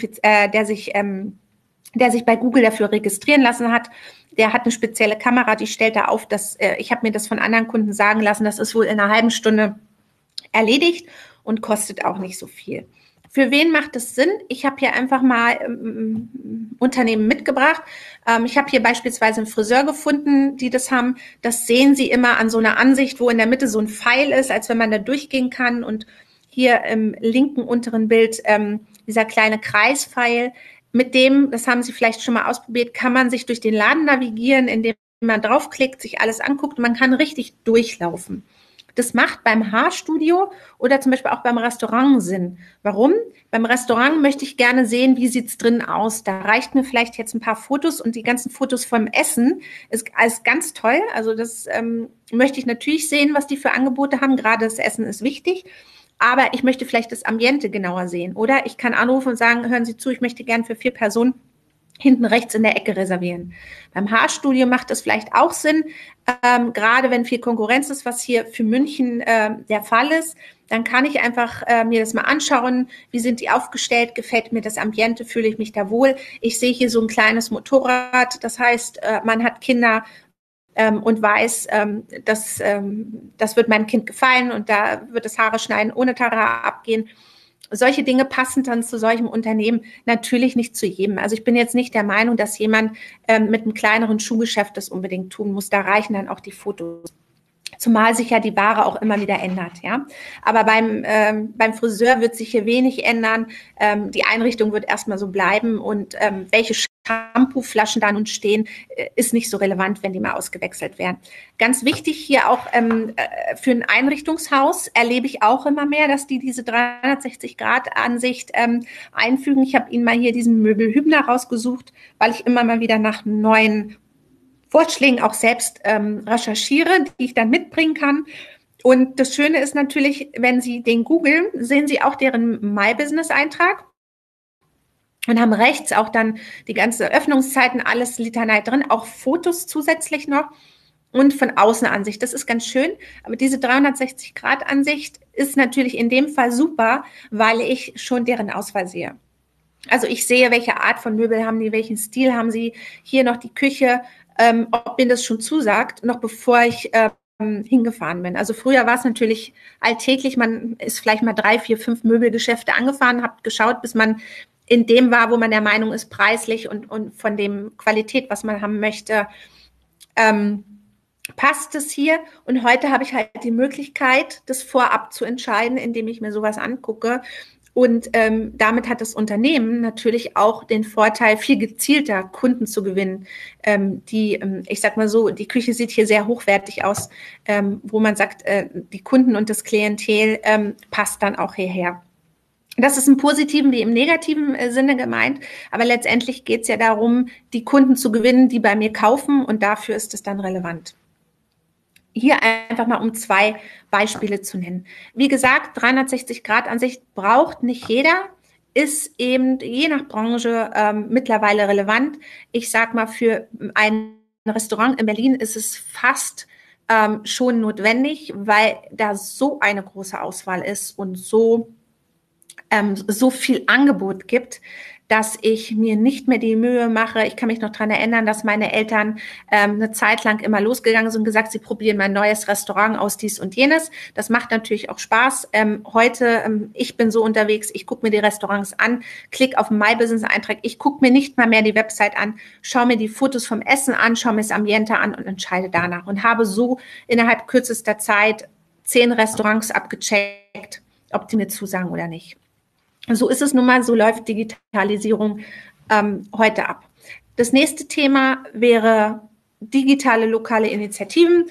bei Google dafür registrieren lassen hat. Der hat eine spezielle Kamera, die stellt er auf. Ich habe mir das von anderen Kunden sagen lassen, das ist wohl in einer halben Stunde erledigt und kostet auch nicht so viel. Für wen macht es Sinn? Ich habe hier einfach mal Unternehmen mitgebracht. Ich habe hier beispielsweise einen Friseur gefunden, die das haben. Das sehen Sie immer an so einer Ansicht, wo in der Mitte so ein Pfeil ist, als wenn man da durchgehen kann. Und hier im linken unteren Bild dieser kleine Kreispfeil. Mit dem, das haben Sie vielleicht schon mal ausprobiert, kann man sich durch den Laden navigieren, indem man draufklickt, sich alles anguckt und man kann richtig durchlaufen. Das macht beim Haarstudio oder zum Beispiel auch beim Restaurant Sinn. Warum? Beim Restaurant möchte ich gerne sehen, wie sieht es drin aus. Da reicht mir vielleicht jetzt ein paar Fotos und die ganzen Fotos vom Essen ist alles ganz toll. Also das möchte ich natürlich sehen, was die für Angebote haben. Gerade das Essen ist wichtig. Aber ich möchte vielleicht das Ambiente genauer sehen. Oder ich kann anrufen und sagen, hören Sie zu, ich möchte gern für 4 Personen hinten rechts in der Ecke reservieren. Beim Haarstudio macht das vielleicht auch Sinn, gerade wenn viel Konkurrenz ist, was hier für München der Fall ist. Dann kann ich einfach mir das mal anschauen, wie sind die aufgestellt, gefällt mir das Ambiente, fühle ich mich da wohl. Ich sehe hier so ein kleines Motorrad, das heißt, man hat Kinder und weiß, das wird meinem Kind gefallen und da wird das Haare schneiden ohne Tara abgehen. solche Dinge passen dann zu solchem Unternehmen natürlich nicht zu jedem. Also ich bin jetzt nicht der Meinung, dass jemand mit einem kleineren Schuhgeschäft das unbedingt tun muss. Da reichen dann auch die Fotos. Zumal sich ja die Ware auch immer wieder ändert, ja. Aber beim Friseur wird sich hier wenig ändern. Die Einrichtung wird erstmal so bleiben und welche Shampooflaschen da nun stehen, ist nicht so relevant, wenn die mal ausgewechselt werden. Ganz wichtig hier auch für ein Einrichtungshaus erlebe ich auch immer mehr, dass die diese 360-Grad-Ansicht einfügen. Ich habe Ihnen mal hier diesen Möbel Hübner rausgesucht, weil ich immer mal wieder nach neuen Vorschlägen auch selbst recherchiere, die ich dann mitbringen kann. Und das Schöne ist natürlich, wenn Sie den googeln, sehen Sie auch deren My Business Eintrag und haben rechts auch dann die ganze Öffnungszeiten, alles Litanei drin, auch Fotos zusätzlich noch und von Außenansicht. Das ist ganz schön, aber diese 360-Grad-Ansicht ist natürlich in dem Fall super, weil ich schon deren Auswahl sehe. Also ich sehe, welche Art von Möbel haben die, welchen Stil haben sie, hier noch die Küche, ob mir das schon zusagt, noch bevor ich hingefahren bin. Also früher war es natürlich alltäglich, man ist vielleicht mal 3, 4, 5 Möbelgeschäfte angefahren, hat geschaut, bis man in dem war, wo man der Meinung ist, preislich und von dem Qualität, was man haben möchte, passt es hier. Und heute habe ich halt die Möglichkeit, das vorab zu entscheiden, indem ich mir sowas angucke. Und damit hat das Unternehmen natürlich auch den Vorteil, viel gezielter Kunden zu gewinnen. Ich sag mal so, die Küche sieht hier sehr hochwertig aus, wo man sagt, die Kunden und das Klientel passt dann auch hierher. Das ist im positiven wie im negativen Sinne gemeint, aber letztendlich geht es ja darum, die Kunden zu gewinnen, die bei mir kaufen, und dafür ist es dann relevant. Hier einfach mal, um 2 Beispiele zu nennen. Wie gesagt, 360-Grad-Ansicht braucht nicht jeder, ist eben je nach Branche mittlerweile relevant. Ich sag mal, für ein Restaurant in Berlin ist es fast schon notwendig, weil da so eine große Auswahl ist und so viel Angebot gibt, dass ich mir nicht mehr die Mühe mache. Ich kann mich noch daran erinnern, dass meine Eltern eine Zeit lang immer losgegangen sind und gesagt, sie probieren mal ein neues Restaurant aus, dies und jenes. Das macht natürlich auch Spaß. Heute, ich bin so unterwegs, ich gucke mir die Restaurants an, klicke auf den My Business Eintrag, ich gucke mir nicht mal mehr die Website an, schaue mir die Fotos vom Essen an, schaue mir das Ambiente an und entscheide danach und habe so innerhalb kürzester Zeit 10 Restaurants abgecheckt, ob die mir zusagen oder nicht. So ist es nun mal, so läuft Digitalisierung heute ab. Das nächste Thema wäre digitale lokale Initiativen.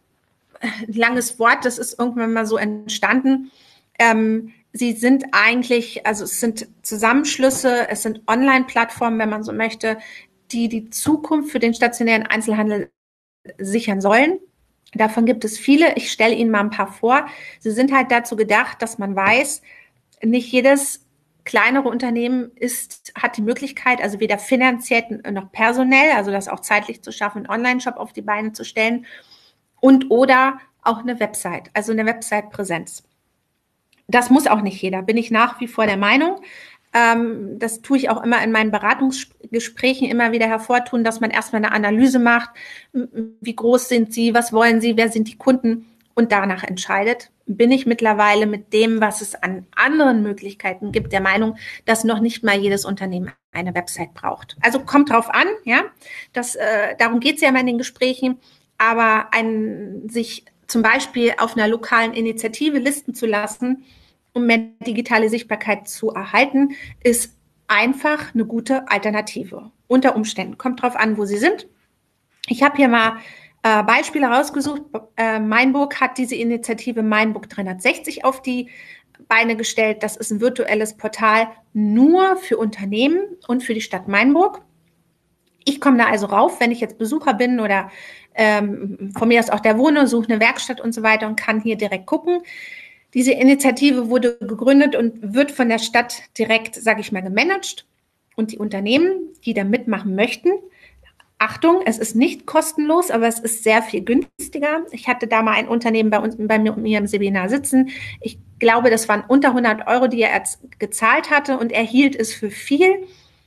Langes Wort, das ist irgendwann mal so entstanden. Sie sind eigentlich, also es sind Zusammenschlüsse, es sind Online-Plattformen, wenn man so möchte, die die Zukunft für den stationären Einzelhandel sichern sollen. Davon gibt es viele. Ich stelle Ihnen mal ein paar vor. Sie sind halt dazu gedacht, dass man weiß, nicht jedes kleinere Unternehmen hat die Möglichkeit, also weder finanziell noch personell, also das auch zeitlich zu schaffen, einen Online-Shop auf die Beine zu stellen und oder auch eine Website, also eine Website-Präsenz. Das muss auch nicht jeder, bin ich nach wie vor der Meinung. Das tue ich auch immer in meinen Beratungsgesprächen immer wieder hervortun, dass man erstmal eine Analyse macht, wie groß sind Sie, was wollen Sie, wer sind die Kunden, und danach entscheidet. Bin ich mittlerweile mit dem, was es an anderen Möglichkeiten gibt, der Meinung, dass noch nicht mal jedes Unternehmen eine Website braucht. Also kommt drauf an, ja. Darum geht es ja immer in den Gesprächen. Aber sich zum Beispiel auf einer lokalen Initiative listen zu lassen, um mehr digitale Sichtbarkeit zu erhalten, ist einfach eine gute Alternative. Unter Umständen. Kommt drauf an, wo Sie sind. Ich habe hier mal Beispiele rausgesucht. Mainburg hat diese Initiative Mainburg 360 auf die Beine gestellt. Das ist ein virtuelles Portal nur für Unternehmen und für die Stadt Mainburg. Ich komme da also rauf, wenn ich jetzt Besucher bin oder von mir aus auch der wohne, suche eine Werkstatt und so weiter und kann hier direkt gucken. Diese Initiative wurde gegründet und wird von der Stadt direkt, sage ich mal, gemanagt. Und die Unternehmen, die da mitmachen möchten, Achtung, es ist nicht kostenlos, aber es ist sehr viel günstiger. Ich hatte da mal ein Unternehmen bei mir im Seminar sitzen. Ich glaube, das waren unter 100 Euro, die er gezahlt hatte, und er hielt es für viel.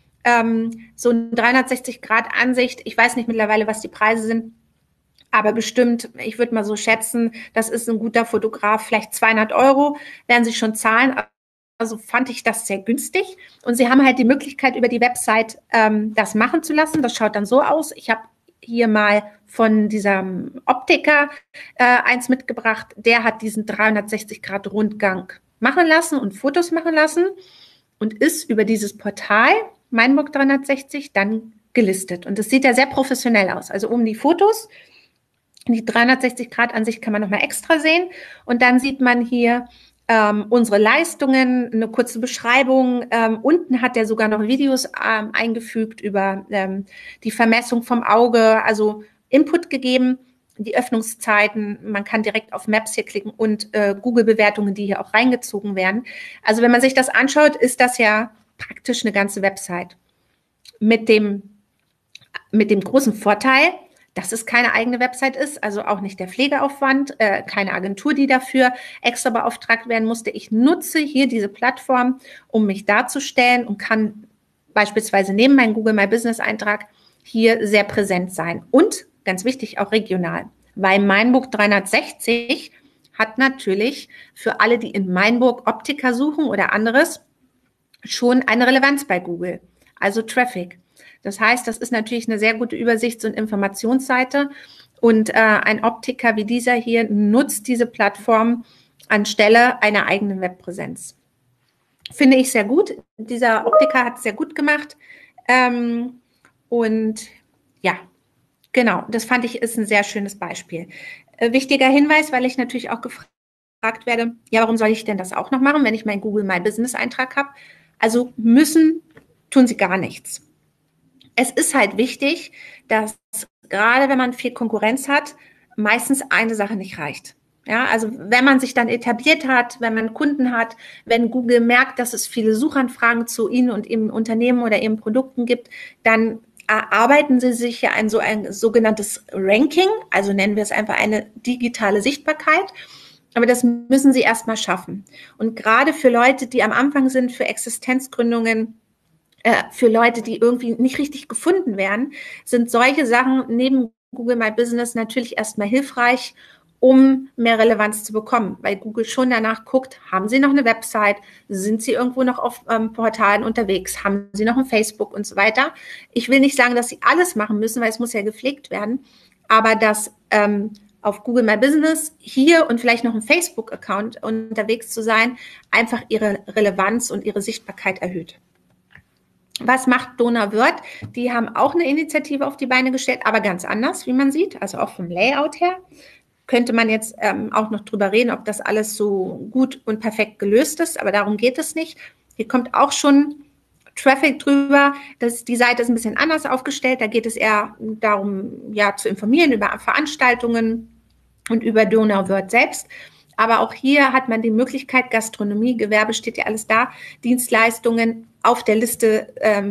So eine 360-Grad-Ansicht, ich weiß nicht mittlerweile, was die Preise sind, aber bestimmt, ich würde mal so schätzen, das ist ein guter Fotograf, vielleicht 200 Euro werden Sie schon zahlen. Also fand ich das sehr günstig. Und sie haben halt die Möglichkeit, über die Website das machen zu lassen. Das schaut dann so aus. Ich habe hier mal von diesem Optiker eins mitgebracht. Der hat diesen 360-Grad-Rundgang machen lassen und Fotos machen lassen und ist über dieses Portal Meinburg 360 dann gelistet. Und das sieht ja sehr professionell aus. Also die Fotos, die 360-Grad-Ansicht kann man nochmal extra sehen. Und dann sieht man hier unsere Leistungen, eine kurze Beschreibung. Unten hat er sogar noch Videos eingefügt über die Vermessung vom Auge, also Input gegeben, die Öffnungszeiten. Man kann direkt auf Maps hier klicken und Google-Bewertungen, die hier auch reingezogen werden. Also wenn man sich das anschaut, ist das ja praktisch eine ganze Website. Mit dem großen Vorteil, dass es keine eigene Website ist, also auch nicht der Pflegeaufwand, keine Agentur, die dafür extra beauftragt werden musste. Ich nutze hier diese Plattform, um mich darzustellen und kann beispielsweise neben meinem Google My Business Eintrag hier sehr präsent sein. Und ganz wichtig, auch regional, weil Meinburg 360 hat natürlich für alle, die in Meinburg Optiker suchen oder anderes, schon eine Relevanz bei Google, also Traffic. Das heißt, das ist natürlich eine sehr gute Übersichts- und Informationsseite und ein Optiker wie dieser hier nutzt diese Plattform anstelle einer eigenen Webpräsenz. Finde ich sehr gut. Dieser Optiker hat es sehr gut gemacht und ja, genau, das fand ich ist ein sehr schönes Beispiel. Wichtiger Hinweis, weil ich natürlich auch gefragt werde, ja, warum soll ich denn das auch noch machen, wenn ich meinen Google My Business Eintrag habe? Also tun sie gar nichts. Es ist halt wichtig, dass gerade wenn man viel Konkurrenz hat, meistens eine Sache nicht reicht. Ja, also wenn man sich dann etabliert hat, wenn man Kunden hat, wenn Google merkt, dass es viele Suchanfragen zu Ihnen und Ihrem Unternehmen oder Ihren Produkten gibt, dann erarbeiten Sie sich ja ein sogenanntes Ranking, also nennen wir es einfach eine digitale Sichtbarkeit. Aber das müssen Sie erstmal schaffen. Und gerade für Leute, die am Anfang sind, für Existenzgründungen, für Leute, die irgendwie nicht richtig gefunden werden, sind solche Sachen neben Google My Business natürlich erstmal hilfreich, um mehr Relevanz zu bekommen, weil Google schon danach guckt, haben Sie noch eine Website, sind Sie irgendwo noch auf Portalen unterwegs, haben Sie noch ein Facebook und so weiter. Ich will nicht sagen, dass Sie alles machen müssen, weil es muss ja gepflegt werden, aber dass auf Google My Business hier und vielleicht noch ein Facebook-Account unterwegs zu sein, einfach Ihre Relevanz und Ihre Sichtbarkeit erhöht. Was macht Donauwörth? Die haben auch eine Initiative auf die Beine gestellt, aber ganz anders, wie man sieht, also auch vom Layout her. Könnte man jetzt auch noch drüber reden, ob das alles so gut und perfekt gelöst ist, aber darum geht es nicht. Hier kommt auch schon Traffic drüber. Die Seite ist ein bisschen anders aufgestellt. Da geht es eher darum, ja, zu informieren über Veranstaltungen und über Donauwörth selbst. Aber auch hier hat man die Möglichkeit, Gastronomie, Gewerbe steht ja alles da, Dienstleistungen auf der Liste,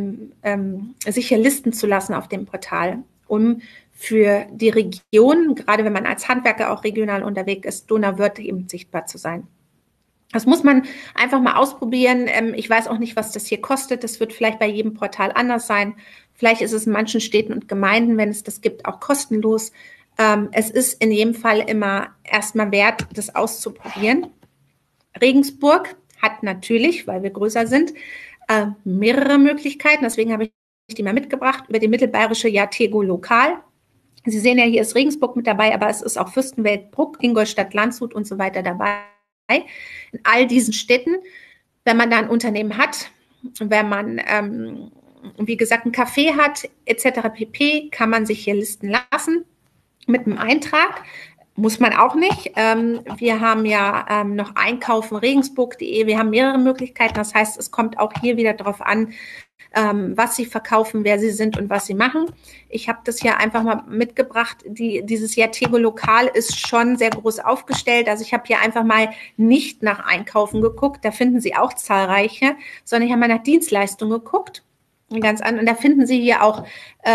sich hier listen zu lassen auf dem Portal, um für die Region, gerade wenn man als Handwerker auch regional unterwegs ist, Donauwörth eben sichtbar zu sein. Das muss man einfach mal ausprobieren. Ich weiß auch nicht, was das hier kostet. Das wird vielleicht bei jedem Portal anders sein. Vielleicht ist es in manchen Städten und Gemeinden, wenn es das gibt, auch kostenlos. Es ist in jedem Fall immer erstmal wert, das auszuprobieren. Regensburg hat natürlich, weil wir größer sind, mehrere Möglichkeiten. Deswegen habe ich die mal mitgebracht über die mittelbayerische Jatego Lokal. Sie sehen ja, hier ist Regensburg mit dabei, aber es ist auch Fürstenfeldbruck, Ingolstadt, Landshut und so weiter dabei. In all diesen Städten, wenn man da ein Unternehmen hat, wenn man, wie gesagt, ein Café hat, etc. pp., kann man sich hier listen lassen mit einem Eintrag. Muss man auch nicht. Wir haben ja noch einkaufen regensburg.de. Wir haben mehrere Möglichkeiten. Das heißt, es kommt auch hier wieder darauf an, was Sie verkaufen, wer Sie sind und was Sie machen. Ich habe das hier einfach mal mitgebracht. Dieses Jatego Lokal ist schon sehr groß aufgestellt. Also ich habe hier einfach mal nicht nach Einkaufen geguckt. Da finden Sie auch zahlreiche, sondern ich habe mal nach Dienstleistungen geguckt. Ganz an. Und da finden Sie hier auch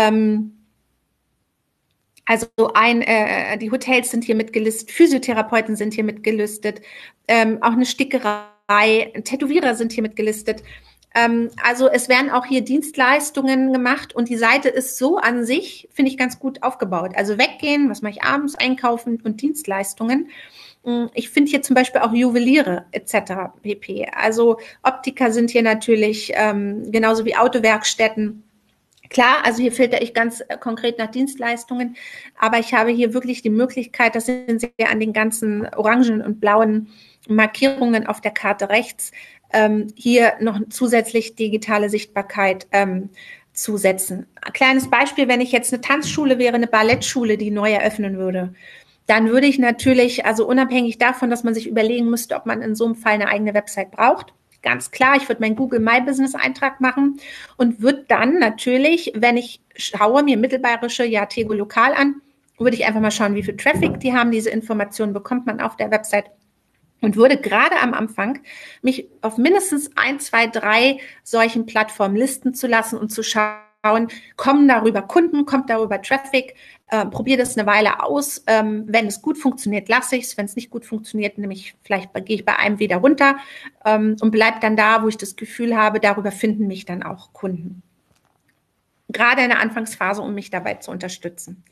also die Hotels sind hier mitgelistet, Physiotherapeuten sind hier mitgelistet, auch eine Stickerei, Tätowierer sind hier mitgelistet. Also es werden auch hier Dienstleistungen gemacht und die Seite ist so an sich, finde ich, ganz gut aufgebaut. Also weggehen, was mache ich abends, einkaufen und Dienstleistungen. Ich finde hier zum Beispiel auch Juweliere etc. pp. Also Optiker sind hier natürlich genauso wie Autowerkstätten. Klar, also hier filtere ich ganz konkret nach Dienstleistungen, aber ich habe hier wirklich die Möglichkeit, das sehen Sie an den ganzen orangen und blauen Markierungen auf der Karte rechts, hier noch zusätzlich digitale Sichtbarkeit zu setzen. Ein kleines Beispiel, wenn ich jetzt eine Tanzschule wäre, eine Ballettschule, die neu eröffnen würde, dann würde ich natürlich, also unabhängig davon, dass man sich überlegen müsste, ob man in so einem Fall eine eigene Website braucht, ganz klar, ich würde meinen Google My Business Eintrag machen und würde dann natürlich, wenn ich schaue mir mittelbayerische Tego lokal an, würde ich einfach mal schauen, wie viel Traffic die haben. Diese Informationen bekommt man auf der Website und würde gerade am Anfang mich auf mindestens 1, 2, 3 solchen Plattformen listen zu lassen und zu schauen, kommen darüber Kunden, kommt darüber Traffic, probiere das eine Weile aus. Wenn es gut funktioniert, lasse ich es. Wenn es nicht gut funktioniert, vielleicht gehe ich bei einem wieder runter und bleibe dann da, wo ich das Gefühl habe, darüber finden mich dann auch Kunden. Gerade in der Anfangsphase, um mich dabei zu unterstützen.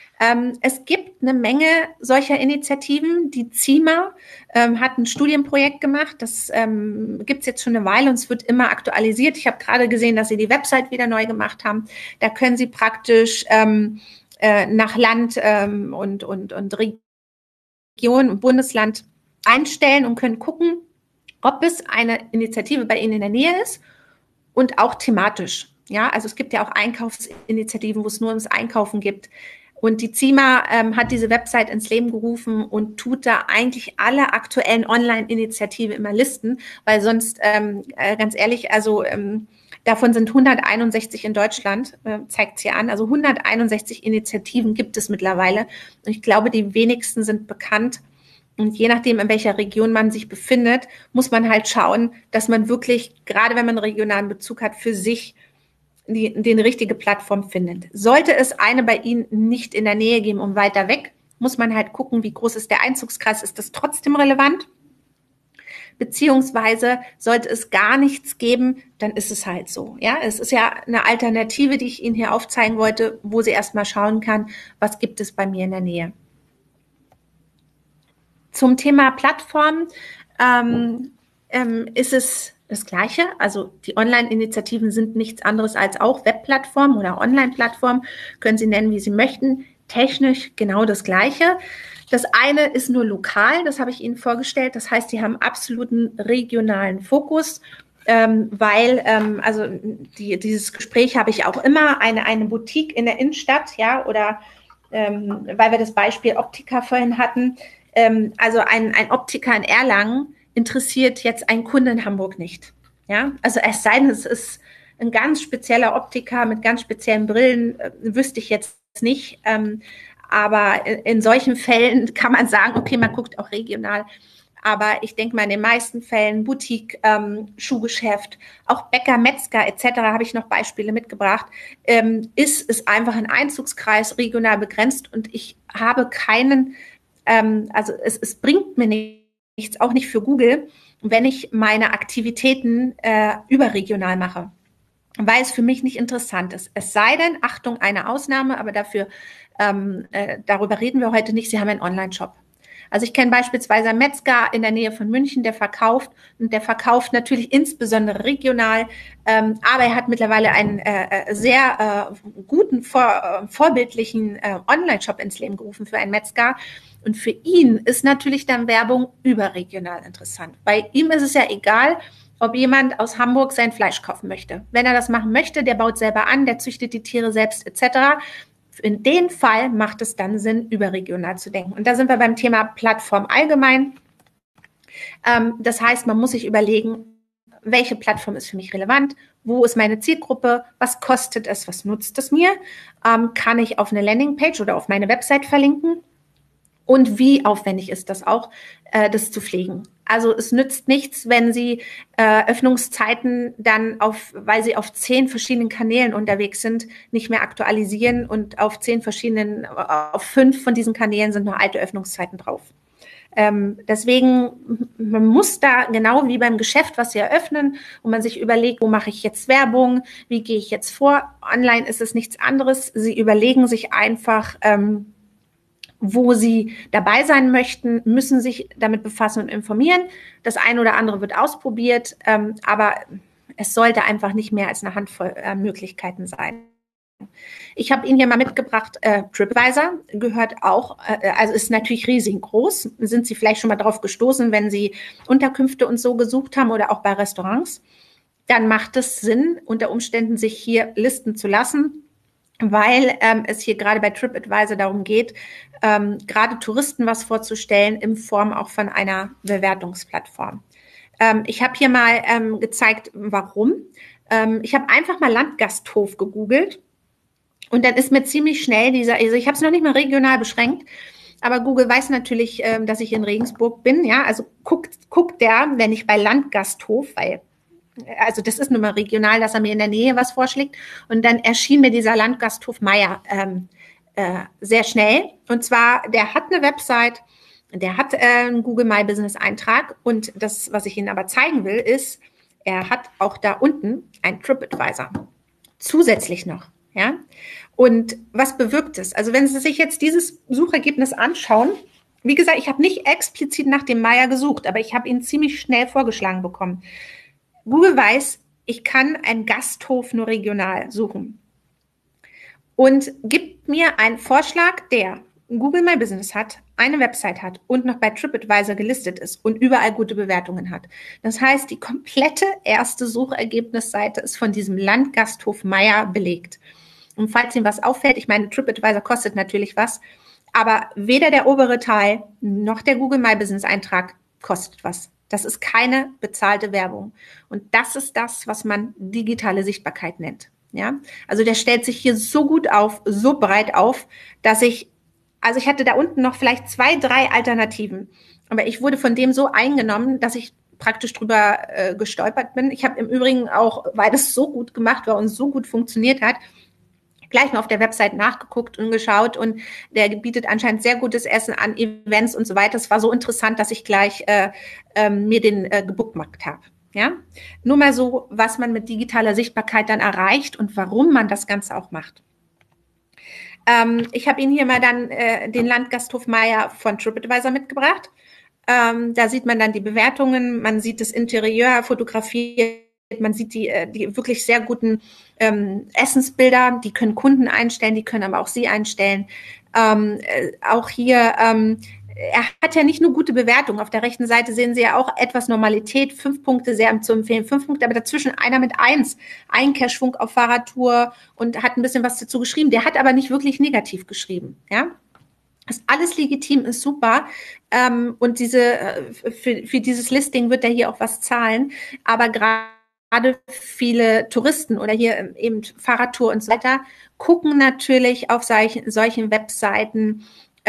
Es gibt eine Menge solcher Initiativen. Die CIMA hat ein Studienprojekt gemacht. Das gibt es jetzt schon eine Weile und es wird immer aktualisiert. Ich habe gerade gesehen, dass sie die Website wieder neu gemacht haben. Da können Sie praktisch nach Land und Region und Bundesland einstellen und können gucken, ob es eine Initiative bei Ihnen in der Nähe ist und auch thematisch. Ja, also es gibt ja auch Einkaufsinitiativen, wo es nur ums Einkaufen gibt. Und die CIMA hat diese Website ins Leben gerufen und tut da eigentlich alle aktuellen Online-Initiativen immer listen, weil sonst, ganz ehrlich, also davon sind 161 in Deutschland, zeigt es hier an. Also 161 Initiativen gibt es mittlerweile. Und ich glaube, die wenigsten sind bekannt. Und je nachdem, in welcher Region man sich befindet, muss man halt schauen, dass man wirklich, gerade wenn man einen regionalen Bezug hat, für sich die richtige Plattform findet. Sollte es eine bei Ihnen nicht in der Nähe geben und weiter weg, muss man halt gucken, wie groß ist der Einzugskreis, ist das trotzdem relevant? Beziehungsweise sollte es gar nichts geben, dann ist es halt so. Ja, es ist ja eine Alternative, die ich Ihnen hier aufzeigen wollte, wo Sie erstmal schauen kann, was gibt es bei mir in der Nähe. Zum Thema Plattform ist es das Gleiche. Also die Online-Initiativen sind nichts anderes als auch Webplattformen oder Online-Plattformen. Können Sie nennen, wie Sie möchten. Technisch genau das Gleiche. Das eine ist nur lokal, das habe ich Ihnen vorgestellt. Das heißt, die haben absoluten regionalen Fokus, weil, also dieses Gespräch habe ich auch immer, eine Boutique in der Innenstadt, ja, oder weil wir das Beispiel Optiker vorhin hatten. Also ein Optiker in Erlangen interessiert jetzt ein Kunde in Hamburg nicht. Ja, also es sei denn, es ist ein ganz spezieller Optiker mit ganz speziellen Brillen, wüsste ich jetzt nicht. Aber in solchen Fällen kann man sagen, okay, man guckt auch regional. Aber ich denke mal, in den meisten Fällen Boutique, Schuhgeschäft, auch Bäcker, Metzger etc. habe ich noch Beispiele mitgebracht, ist es einfach ein Einzugskreis regional begrenzt und ich habe keinen, also es bringt mir nichts, auch nicht für Google, wenn ich meine Aktivitäten überregional mache, weil es für mich nicht interessant ist. Es sei denn, Achtung, eine Ausnahme, aber dafür darüber reden wir heute nicht, Sie haben einen Online-Shop. Also ich kenne beispielsweise einen Metzger in der Nähe von München, der verkauft natürlich insbesondere regional, aber er hat mittlerweile einen sehr guten, vorbildlichen Online-Shop ins Leben gerufen für einen Metzger. Und für ihn ist natürlich dann Werbung überregional interessant. Bei ihm ist es ja egal, ob jemand aus Hamburg sein Fleisch kaufen möchte. Wenn er das machen möchte, der baut selber an, der züchtet die Tiere selbst etc. In dem Fall macht es dann Sinn, überregional zu denken. Und da sind wir beim Thema Plattform allgemein. Das heißt, man muss sich überlegen, welche Plattform ist für mich relevant, wo ist meine Zielgruppe, was kostet es, was nutzt es mir, kann ich auf eine Landingpage oder auf meine Website verlinken und wie aufwendig ist das auch, das zu pflegen. Also es nützt nichts, wenn Sie Öffnungszeiten dann weil Sie auf 10 verschiedenen Kanälen unterwegs sind, nicht mehr aktualisieren und auf 5 von diesen Kanälen sind noch alte Öffnungszeiten drauf. Deswegen, man muss da genau wie beim Geschäft, was Sie eröffnen, wo man sich überlegt, wo mache ich jetzt Werbung, wie gehe ich jetzt vor. Online ist es nichts anderes. Sie überlegen sich einfach, wo Sie dabei sein möchten, müssen sich damit befassen und informieren. Das eine oder andere wird ausprobiert, aber es sollte einfach nicht mehr als eine Handvoll Möglichkeiten sein. Ich habe Ihnen hier mal mitgebracht, TripAdvisor gehört auch, also ist natürlich riesengroß. Sind Sie vielleicht schon mal drauf gestoßen, wenn Sie Unterkünfte und so gesucht haben oder auch bei Restaurants? Dann macht es Sinn, unter Umständen sich hier listen zu lassen, weil es hier gerade bei TripAdvisor darum geht, gerade Touristen was vorzustellen in Form auch von einer Bewertungsplattform. Ich habe hier mal gezeigt, warum. Ich habe einfach mal Landgasthof gegoogelt und dann ist mir ziemlich schnell also ich habe es noch nicht mal regional beschränkt, aber Google weiß natürlich, dass ich in Regensburg bin, ja, also guckt der, wenn ich bei Landgasthof, weil also das ist nun mal regional, dass er mir in der Nähe was vorschlägt. Und dann erschien mir dieser Landgasthof Meier sehr schnell. Und zwar, der hat eine Website, der hat einen Google My Business Eintrag. Und das, was ich Ihnen aber zeigen will, ist, er hat auch da unten ein TripAdvisor. Zusätzlich noch. Ja. Und was bewirkt es? Also wenn Sie sich jetzt dieses Suchergebnis anschauen, wie gesagt, ich habe nicht explizit nach dem Meier gesucht, aber ich habe ihn ziemlich schnell vorgeschlagen bekommen. Google weiß, ich kann einen Gasthof nur regional suchen und gibt mir einen Vorschlag, der Google My Business hat, eine Website hat und noch bei TripAdvisor gelistet ist und überall gute Bewertungen hat. Das heißt, die komplette erste Suchergebnisseite ist von diesem Landgasthof Meier belegt. Und falls Ihnen was auffällt, ich meine, TripAdvisor kostet natürlich was, aber weder der obere Teil noch der Google My Business Eintrag kostet was. Das ist keine bezahlte Werbung. Und das ist das, was man digitale Sichtbarkeit nennt. Ja, also der stellt sich hier so gut auf, so breit auf, dass ich hatte da unten noch vielleicht 2, 3 Alternativen. Aber ich wurde von dem so eingenommen, dass ich praktisch drüber gestolpert bin. Ich habe im Übrigen auch, weil das so gut gemacht war und so gut funktioniert hat, gleich mal auf der Website nachgeguckt und geschaut und der bietet anscheinend sehr gutes Essen an, Events und so weiter. Es war so interessant, dass ich gleich mir den gebookmarkt habe. Ja? Nur mal so, was man mit digitaler Sichtbarkeit dann erreicht und warum man das Ganze auch macht. Ich habe Ihnen hier mal dann den Landgasthof Meier von TripAdvisor mitgebracht. Da sieht man dann die Bewertungen, man sieht das Interieur fotografiert, man sieht die wirklich sehr guten Essensbilder, die können Kunden einstellen, die können aber auch Sie einstellen. Auch hier, er hat ja nicht nur gute Bewertungen. Auf der rechten Seite sehen Sie ja auch etwas Normalität, 5 Punkte sehr zu empfehlen, 5 Punkte, aber dazwischen einer mit 1, Einkehrschwung auf Fahrradtour und hat ein bisschen was dazu geschrieben. Der hat aber nicht wirklich negativ geschrieben, ja. Ist alles legitim, ist super. Und für dieses Listing wird er hier auch was zahlen. Aber gerade viele Touristen oder hier eben Fahrradtour und so weiter gucken natürlich auf solchen Webseiten,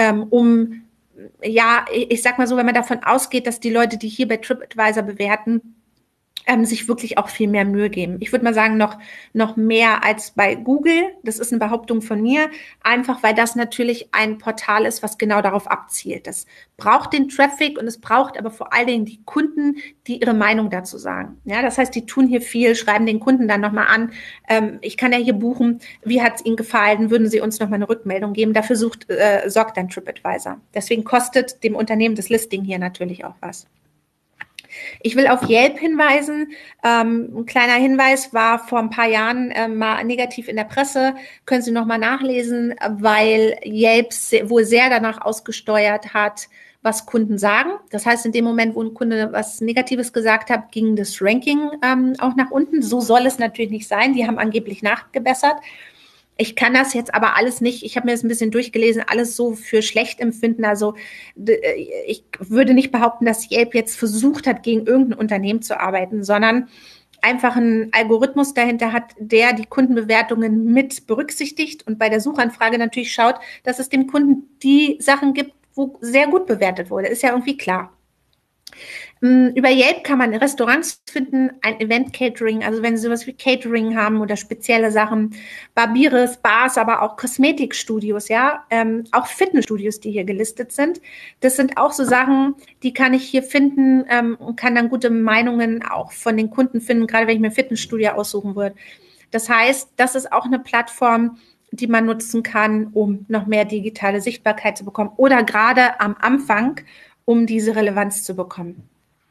ich sag mal so, wenn man davon ausgeht, dass die Leute, die hier bei TripAdvisor bewerten, sich wirklich auch viel mehr Mühe geben. Ich würde mal sagen, noch mehr als bei Google. Das ist eine Behauptung von mir, einfach weil das natürlich ein Portal ist, was genau darauf abzielt. Das braucht den Traffic und es braucht aber vor allen Dingen die Kunden, die ihre Meinung dazu sagen. Ja, das heißt, die tun hier viel, schreiben den Kunden dann nochmal an. Ich kann ja hier buchen. Wie hat es Ihnen gefallen? Würden Sie uns nochmal eine Rückmeldung geben? Dafür sorgt dann TripAdvisor. Deswegen kostet dem Unternehmen das Listing hier natürlich auch was. Ich will auf Yelp hinweisen. Ein kleiner Hinweis war vor ein paar Jahren mal negativ in der Presse. Können Sie noch mal nachlesen, weil Yelp wohl sehr danach ausgesteuert hat, was Kunden sagen. Das heißt, in dem Moment, wo ein Kunde was Negatives gesagt hat, ging das Ranking auch nach unten. So soll es natürlich nicht sein. Die haben angeblich nachgebessert. Ich kann das jetzt aber alles nicht, ich habe mir das ein bisschen durchgelesen, alles so für schlecht empfinden. Also ich würde nicht behaupten, dass Yelp jetzt versucht hat, gegen irgendein Unternehmen zu arbeiten, sondern einfach einen Algorithmus dahinter hat, der die Kundenbewertungen mit berücksichtigt und bei der Suchanfrage natürlich schaut, dass es dem Kunden die Sachen gibt, wo sehr gut bewertet wurde. Ist ja irgendwie klar. Über Yelp kann man Restaurants finden, ein Event-Catering, also wenn Sie sowas wie Catering haben oder spezielle Sachen, Barbiere, Spas, aber auch Kosmetikstudios, ja, auch Fitnessstudios, die hier gelistet sind. Das sind auch so Sachen, die kann ich hier finden und kann dann gute Meinungen auch von den Kunden finden, gerade wenn ich mir ein Fitnessstudio aussuchen würde. Das heißt, das ist auch eine Plattform, die man nutzen kann, um noch mehr digitale Sichtbarkeit zu bekommen oder gerade am Anfang, um diese Relevanz zu bekommen.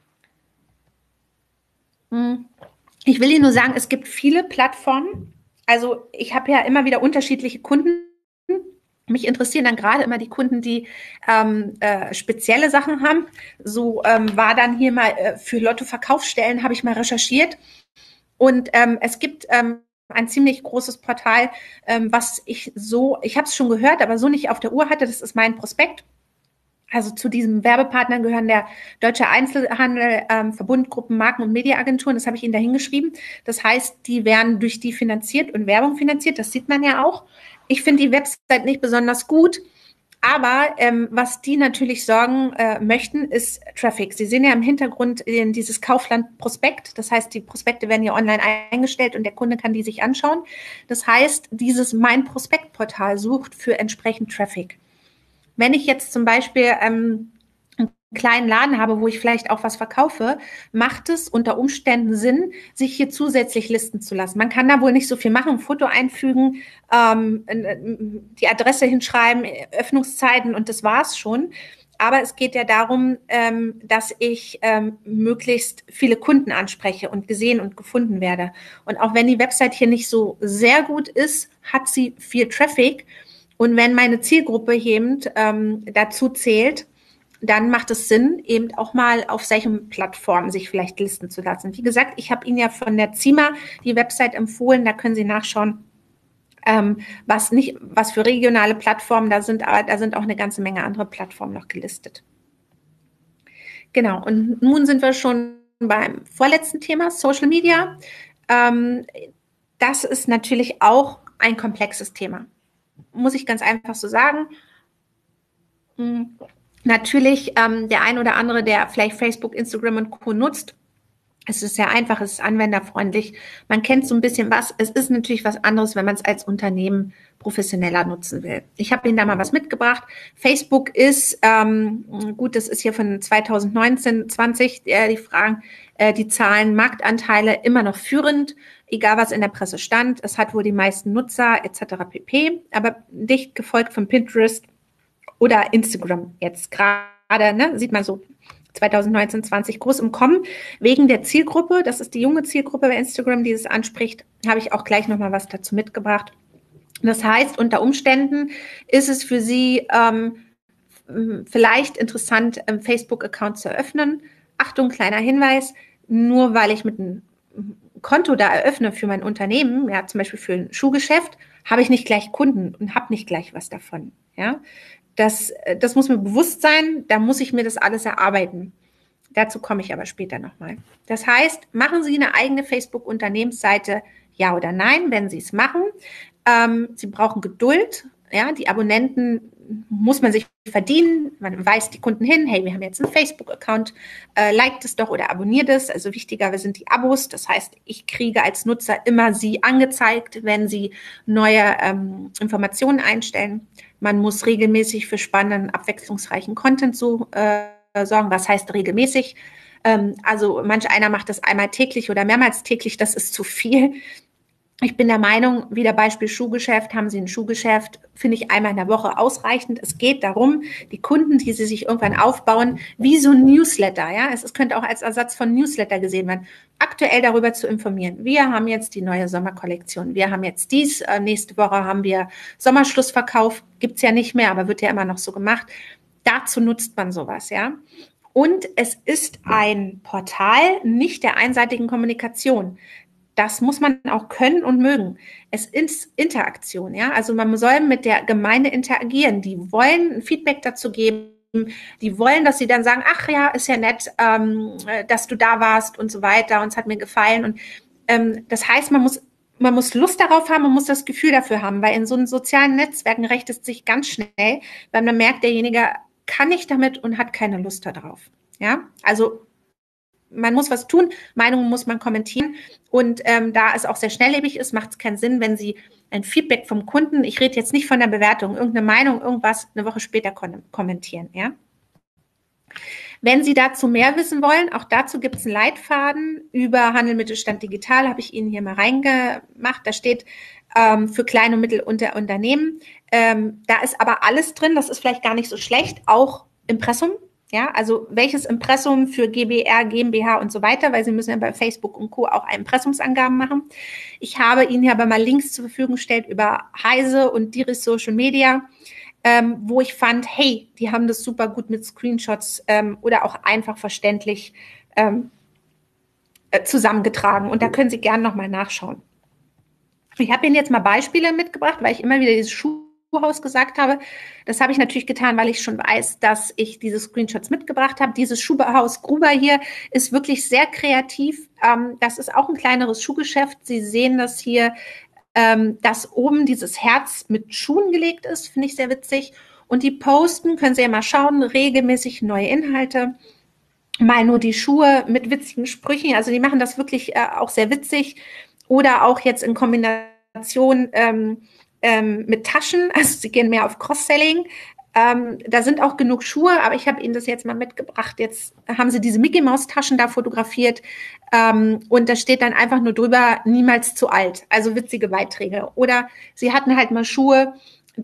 Ich will Ihnen nur sagen, es gibt viele Plattformen. Also ich habe ja immer wieder unterschiedliche Kunden. Mich interessieren dann gerade immer die Kunden, die spezielle Sachen haben. So war dann hier mal für Lotto-Verkaufsstellen, habe ich mal recherchiert. Und es gibt ein ziemlich großes Portal, was ich habe es schon gehört, aber so nicht auf der Uhr hatte. Das ist mein Prospekt. Also zu diesem Werbepartnern gehören der Deutsche Einzelhandel, Verbundgruppen, Marken- und Mediaagenturen. Das habe ich Ihnen da hingeschrieben. Das heißt, die werden durch die finanziert und Werbung finanziert. Das sieht man ja auch. Ich finde die Website nicht besonders gut. Aber was die natürlich sorgen möchten, ist Traffic. Sie sehen ja im Hintergrund dieses Kaufland-Prospekt. Das heißt, die Prospekte werden ja online eingestellt und der Kunde kann die sich anschauen. Das heißt, dieses Mein Prospekt-Portal sucht für entsprechend Traffic. Wenn ich jetzt zum Beispiel einen kleinen Laden habe, wo ich vielleicht auch was verkaufe, macht es unter Umständen Sinn, sich hier zusätzlich listen zu lassen. Man kann da wohl nicht so viel machen, ein Foto einfügen, die Adresse hinschreiben, Öffnungszeiten und das war's schon. Aber es geht ja darum, dass ich möglichst viele Kunden anspreche und gesehen und gefunden werde. Und auch wenn die Website hier nicht so sehr gut ist, hat sie viel Traffic. Und wenn meine Zielgruppe eben dazu zählt, dann macht es Sinn, eben auch mal auf solchen Plattformen sich vielleicht listen zu lassen. Wie gesagt, ich habe Ihnen ja von der CIMA die Website empfohlen, da können Sie nachschauen, was für regionale Plattformen da sind, aber da sind auch eine ganze Menge andere Plattformen noch gelistet. Genau, und nun sind wir schon beim vorletzten Thema, Social Media. Das ist natürlich auch ein komplexes Thema. Muss ich ganz einfach so sagen. Natürlich der ein oder andere, der vielleicht Facebook, Instagram und Co. nutzt. Es ist sehr einfach, es ist anwenderfreundlich. Man kennt so ein bisschen was. Es ist natürlich was anderes, wenn man es als Unternehmen professioneller nutzen will. Ich habe Ihnen da mal was mitgebracht. Facebook ist, gut, das ist hier von 2019, 20, die Fragen, die Zahlen, Marktanteile immer noch führend, egal was in der Presse stand. Es hat wohl die meisten Nutzer etc. pp. Aber dicht gefolgt von Pinterest oder Instagram jetzt gerade, ne, sieht man so 2019, 20 groß im Kommen. Wegen der Zielgruppe, das ist die junge Zielgruppe bei Instagram, die es anspricht, habe ich auch gleich nochmal was dazu mitgebracht. Das heißt, unter Umständen ist es für Sie vielleicht interessant, einen Facebook-Account zu eröffnen. Achtung, kleiner Hinweis, nur weil ich mit einem Konto da eröffne für mein Unternehmen, ja, zum Beispiel für ein Schuhgeschäft, habe ich nicht gleich Kunden und habe nicht gleich was davon. Ja, das muss mir bewusst sein, da muss ich mir das alles erarbeiten. Dazu komme ich aber später nochmal. Das heißt, machen Sie eine eigene Facebook-Unternehmensseite, ja oder nein, wenn Sie es machen. Sie brauchen Geduld. Ja, die Abonnenten muss man sich verdienen. Man weist die Kunden hin, hey, wir haben jetzt einen Facebook-Account, liked es doch oder abonniert es. Also wichtiger sind die Abos. Das heißt, ich kriege als Nutzer immer Sie angezeigt, wenn Sie neue Informationen einstellen. Man muss regelmäßig für spannenden, abwechslungsreichen Content sorgen. Was heißt regelmäßig? Also manch einer macht das einmal täglich oder mehrmals täglich. Das ist zu viel. Ich bin der Meinung, wieder Beispiel Schuhgeschäft, haben Sie ein Schuhgeschäft, finde ich einmal in der Woche ausreichend. Es geht darum, die Kunden, die Sie sich irgendwann aufbauen, wie so ein Newsletter, ja, es könnte auch als Ersatz von Newsletter gesehen werden, aktuell darüber zu informieren. Wir haben jetzt die neue Sommerkollektion, wir haben jetzt dies, nächste Woche haben wir Sommerschlussverkauf, gibt's ja nicht mehr, aber wird ja immer noch so gemacht. Dazu nutzt man sowas, ja. Und es ist ein Portal nicht der einseitigen Kommunikation. Das muss man auch können und mögen. Es ist Interaktion, ja. Also man soll mit der Gemeinde interagieren. Die wollen ein Feedback dazu geben. Die wollen, dass sie dann sagen, ach ja, ist ja nett, dass du da warst und so weiter. Und es hat mir gefallen. Und das heißt, man muss Lust darauf haben, man muss das Gefühl dafür haben, weil in so sozialen Netzwerken rächt es sich ganz schnell, weil man merkt, derjenige kann nicht damit und hat keine Lust darauf. Ja, also man muss was tun, Meinungen muss man kommentieren und da es auch sehr schnelllebig ist, macht es keinen Sinn, wenn Sie ein Feedback vom Kunden, ich rede jetzt nicht von der Bewertung, irgendeine Meinung, irgendwas eine Woche später kommentieren. Ja? Wenn Sie dazu mehr wissen wollen, auch dazu gibt es einen Leitfaden über Handel Mittelstand Digital, habe ich Ihnen hier mal reingemacht. Da steht für kleine und Mittelunternehmen. Da ist aber alles drin, das ist vielleicht gar nicht so schlecht, auch Impressum. Ja, also welches Impressum für GbR, GmbH und so weiter, weil Sie müssen ja bei Facebook und Co. auch Impressumsangaben machen. Ich habe Ihnen hier aber mal Links zur Verfügung gestellt über Heise und Diris Social Media, wo ich fand, hey, die haben das super gut mit Screenshots oder auch einfach verständlich zusammengetragen. Und da können Sie gerne nochmal nachschauen. Ich habe Ihnen jetzt mal Beispiele mitgebracht, weil ich immer wieder dieses Schuhhaus gesagt habe. Das habe ich natürlich getan, weil ich schon weiß, dass ich diese Screenshots mitgebracht habe. Dieses Schuhhaus Gruber hier ist wirklich sehr kreativ. Das ist auch ein kleineres Schuhgeschäft. Sie sehen das hier, dass oben dieses Herz mit Schuhen gelegt ist. Finde ich sehr witzig. Und die posten, können Sie ja mal schauen, regelmäßig neue Inhalte. Mal nur die Schuhe mit witzigen Sprüchen. Also die machen das wirklich auch sehr witzig. Oder auch jetzt in Kombination mit Taschen. Also sie gehen mehr auf Cross-Selling. Da sind auch genug Schuhe, aber ich habe Ihnen das jetzt mal mitgebracht. Jetzt haben sie diese Mickey-Maus-Taschen da fotografiert. Und da steht dann einfach nur drüber, niemals zu alt. Also witzige Beiträge. Oder sie hatten halt mal Schuhe,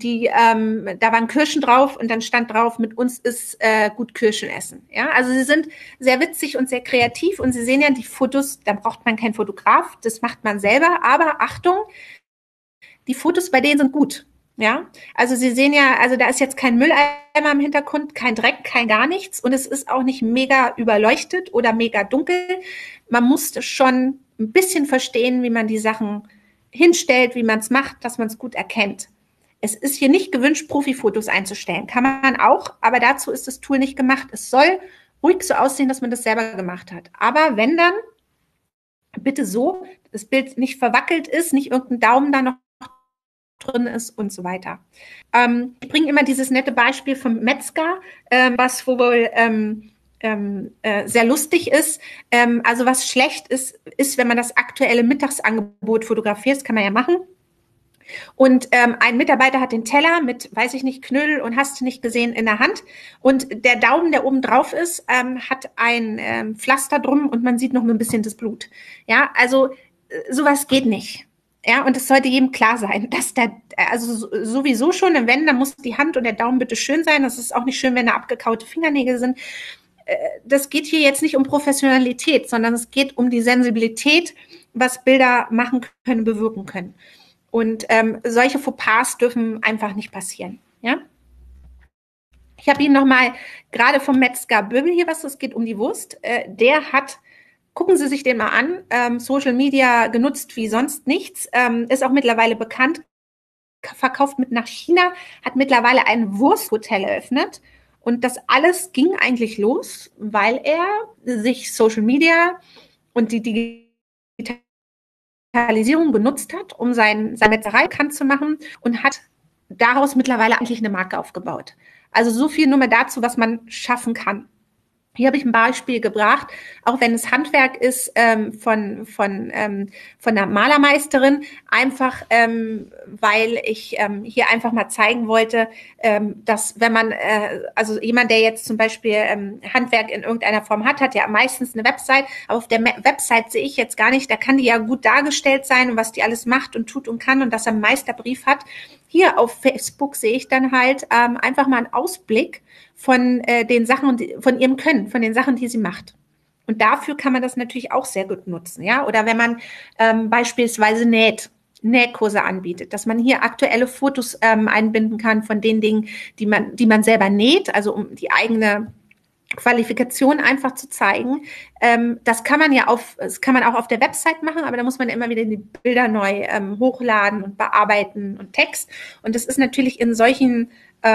da waren Kirschen drauf und dann stand drauf, mit uns ist gut Kirschen essen. Ja, also sie sind sehr witzig und sehr kreativ und Sie sehen ja die Fotos, da braucht man keinen Fotograf, das macht man selber, aber Achtung, die Fotos bei denen sind gut. Ja, also Sie sehen ja, also da ist jetzt kein Mülleimer im Hintergrund, kein Dreck, kein gar nichts und es ist auch nicht mega überleuchtet oder mega dunkel. Man muss schon ein bisschen verstehen, wie man die Sachen hinstellt, wie man es macht, dass man es gut erkennt. Es ist hier nicht gewünscht, Profifotos einzustellen. Kann man auch, aber dazu ist das Tool nicht gemacht. Es soll ruhig so aussehen, dass man das selber gemacht hat. Aber wenn dann, bitte so, das Bild nicht verwackelt ist, nicht irgendein Daumen da noch drin ist und so weiter. Ich bringe immer dieses nette Beispiel vom Metzger, was wohl sehr lustig ist. Also was schlecht ist, wenn man das aktuelle Mittagsangebot fotografiert. Das kann man ja machen. Und ein Mitarbeiter hat den Teller mit, weiß ich nicht, Knödel und hast du nicht gesehen in der Hand. Und der Daumen, der oben drauf ist, hat ein Pflaster drum und man sieht noch ein bisschen das Blut. Ja, also sowas geht nicht. Ja, und es sollte jedem klar sein, dass also sowieso schon, wenn, dann muss die Hand und der Daumen bitte schön sein. Das ist auch nicht schön, wenn da abgekaute Fingernägel sind. Das geht hier jetzt nicht um Professionalität, sondern es geht um die Sensibilität, was Bilder machen können, bewirken können. Und solche Fauxpas dürfen einfach nicht passieren. Ja? Ich habe Ihnen nochmal gerade vom Metzger Böbel hier was, es geht um die Wurst. Der hat, gucken Sie sich den mal an, Social Media genutzt wie sonst nichts, ist auch mittlerweile bekannt, verkauft mit nach China, hat mittlerweile ein Wursthotel eröffnet. Und das alles ging eigentlich los, weil er sich Social Media und die Digitalisierung genutzt hat, um seine Metzgerei bekannt zu machen und hat daraus mittlerweile eigentlich eine Marke aufgebaut. Also so viel nur mal dazu, was man schaffen kann. Hier habe ich ein Beispiel gebracht, auch wenn es Handwerk ist von der Malermeisterin, einfach weil ich hier einfach mal zeigen wollte, dass wenn man, also jemand, der jetzt zum Beispiel Handwerk in irgendeiner Form hat ja meistens eine Website, aber auf der Website sehe ich jetzt gar nicht, da kann die ja gut dargestellt sein und was die alles macht und tut und kann und dass er einen Meisterbrief hat. Hier auf Facebook sehe ich dann halt einfach mal einen Ausblick von den Sachen, von ihrem Können, von den Sachen, die sie macht. Und dafür kann man das natürlich auch sehr gut nutzen, ja. Oder wenn man beispielsweise Nähkurse anbietet, dass man hier aktuelle Fotos einbinden kann von den Dingen, die man selber näht, also um die eigene Qualifikation einfach zu zeigen. Das kann man auch auf der Website machen, aber da muss man immer wieder die Bilder neu hochladen und bearbeiten und Text. Und das ist natürlich in solchen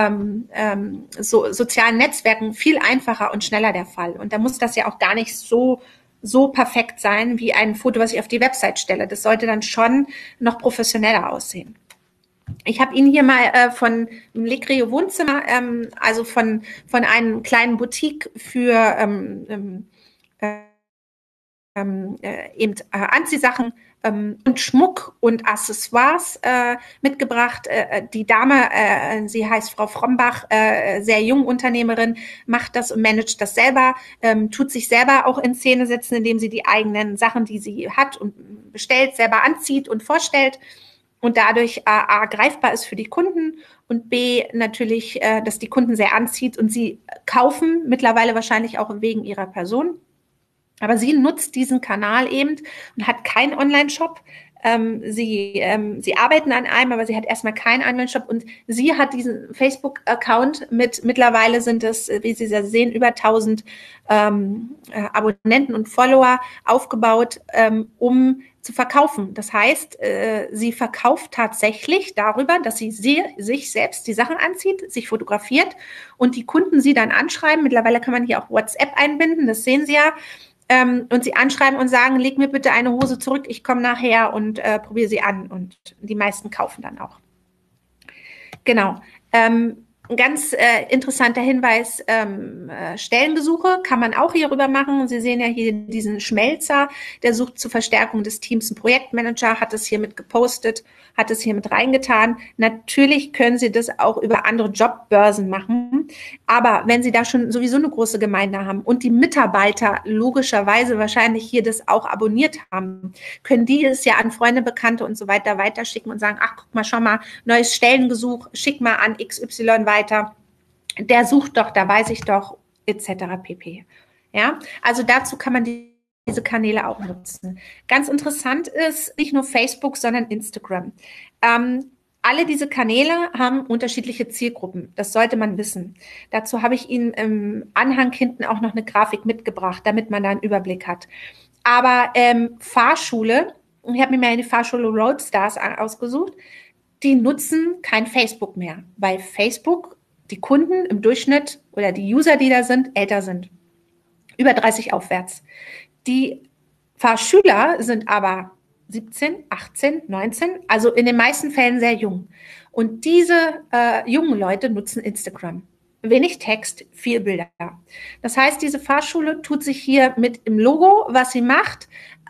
sozialen Netzwerken viel einfacher und schneller der Fall. Und da muss das ja auch gar nicht so perfekt sein wie ein Foto, was ich auf die Website stelle. Das sollte dann schon noch professioneller aussehen. Ich habe Ihnen hier mal von Legrio Wohnzimmer, also von einem kleinen Boutique für Anziehsachen und Schmuck und Accessoires mitgebracht. Die Dame, sie heißt Frau Frombach, sehr jung Unternehmerin, macht das und managt das selber, tut sich selber auch in Szene setzen, indem sie die eigenen Sachen, die sie hat und bestellt, selber anzieht und vorstellt und dadurch A, greifbar ist für die Kunden und B, natürlich, dass die Kunden sehr anzieht und sie kaufen, mittlerweile wahrscheinlich auch wegen ihrer Person. Aber sie nutzt diesen Kanal eben und hat keinen Online-Shop. Sie arbeiten an einem, aber sie hat erstmal keinen Online-Shop und sie hat diesen Facebook-Account mit, mittlerweile sind es, wie Sie sehen, über 1000 Abonnenten und Follower aufgebaut, um zu verkaufen. Das heißt, sie verkauft tatsächlich darüber, dass sie sich selbst die Sachen anzieht, sich fotografiert und die Kunden sie dann anschreiben. Mittlerweile kann man hier auch WhatsApp einbinden, das sehen Sie ja. Und sie anschreiben und sagen, leg mir bitte eine Hose zurück, ich komme nachher und probiere sie an. Und die meisten kaufen dann auch. Genau. Ein ganz interessanter Hinweis, Stellenbesuche kann man auch hierüber machen. Sie sehen ja hier diesen Schmelzer, der sucht zur Verstärkung des Teams einen Projektmanager, hat es hier mit gepostet, hat es hier mit reingetan. Natürlich können Sie das auch über andere Jobbörsen machen, aber wenn Sie da schon sowieso eine große Gemeinde haben und die Mitarbeiter logischerweise wahrscheinlich hier das auch abonniert haben, können die es ja an Freunde, Bekannte und so weiter weiterschicken und sagen, ach, guck mal, schau mal, neues Stellengesuch, schick mal an XY weiter, der sucht doch, da weiß ich doch, etc. pp. Ja, also dazu kann man diese Kanäle auch nutzen. Ganz interessant ist nicht nur Facebook, sondern Instagram. Alle diese Kanäle haben unterschiedliche Zielgruppen. Das sollte man wissen. Dazu habe ich Ihnen im Anhang hinten auch noch eine Grafik mitgebracht, damit man da einen Überblick hat. Aber Fahrschule, ich habe mir mal die Fahrschule Roadstars ausgesucht, die nutzen kein Facebook mehr, weil Facebook die Kunden im Durchschnitt oder die User, die da sind, älter sind. Über 30 aufwärts. Die Fahrschüler sind aber 17, 18, 19, also in den meisten Fällen sehr jung. Und diese jungen Leute nutzen Instagram. Wenig Text, viel Bilder. Das heißt, diese Fahrschule tut sich hier mit im Logo, was sie macht,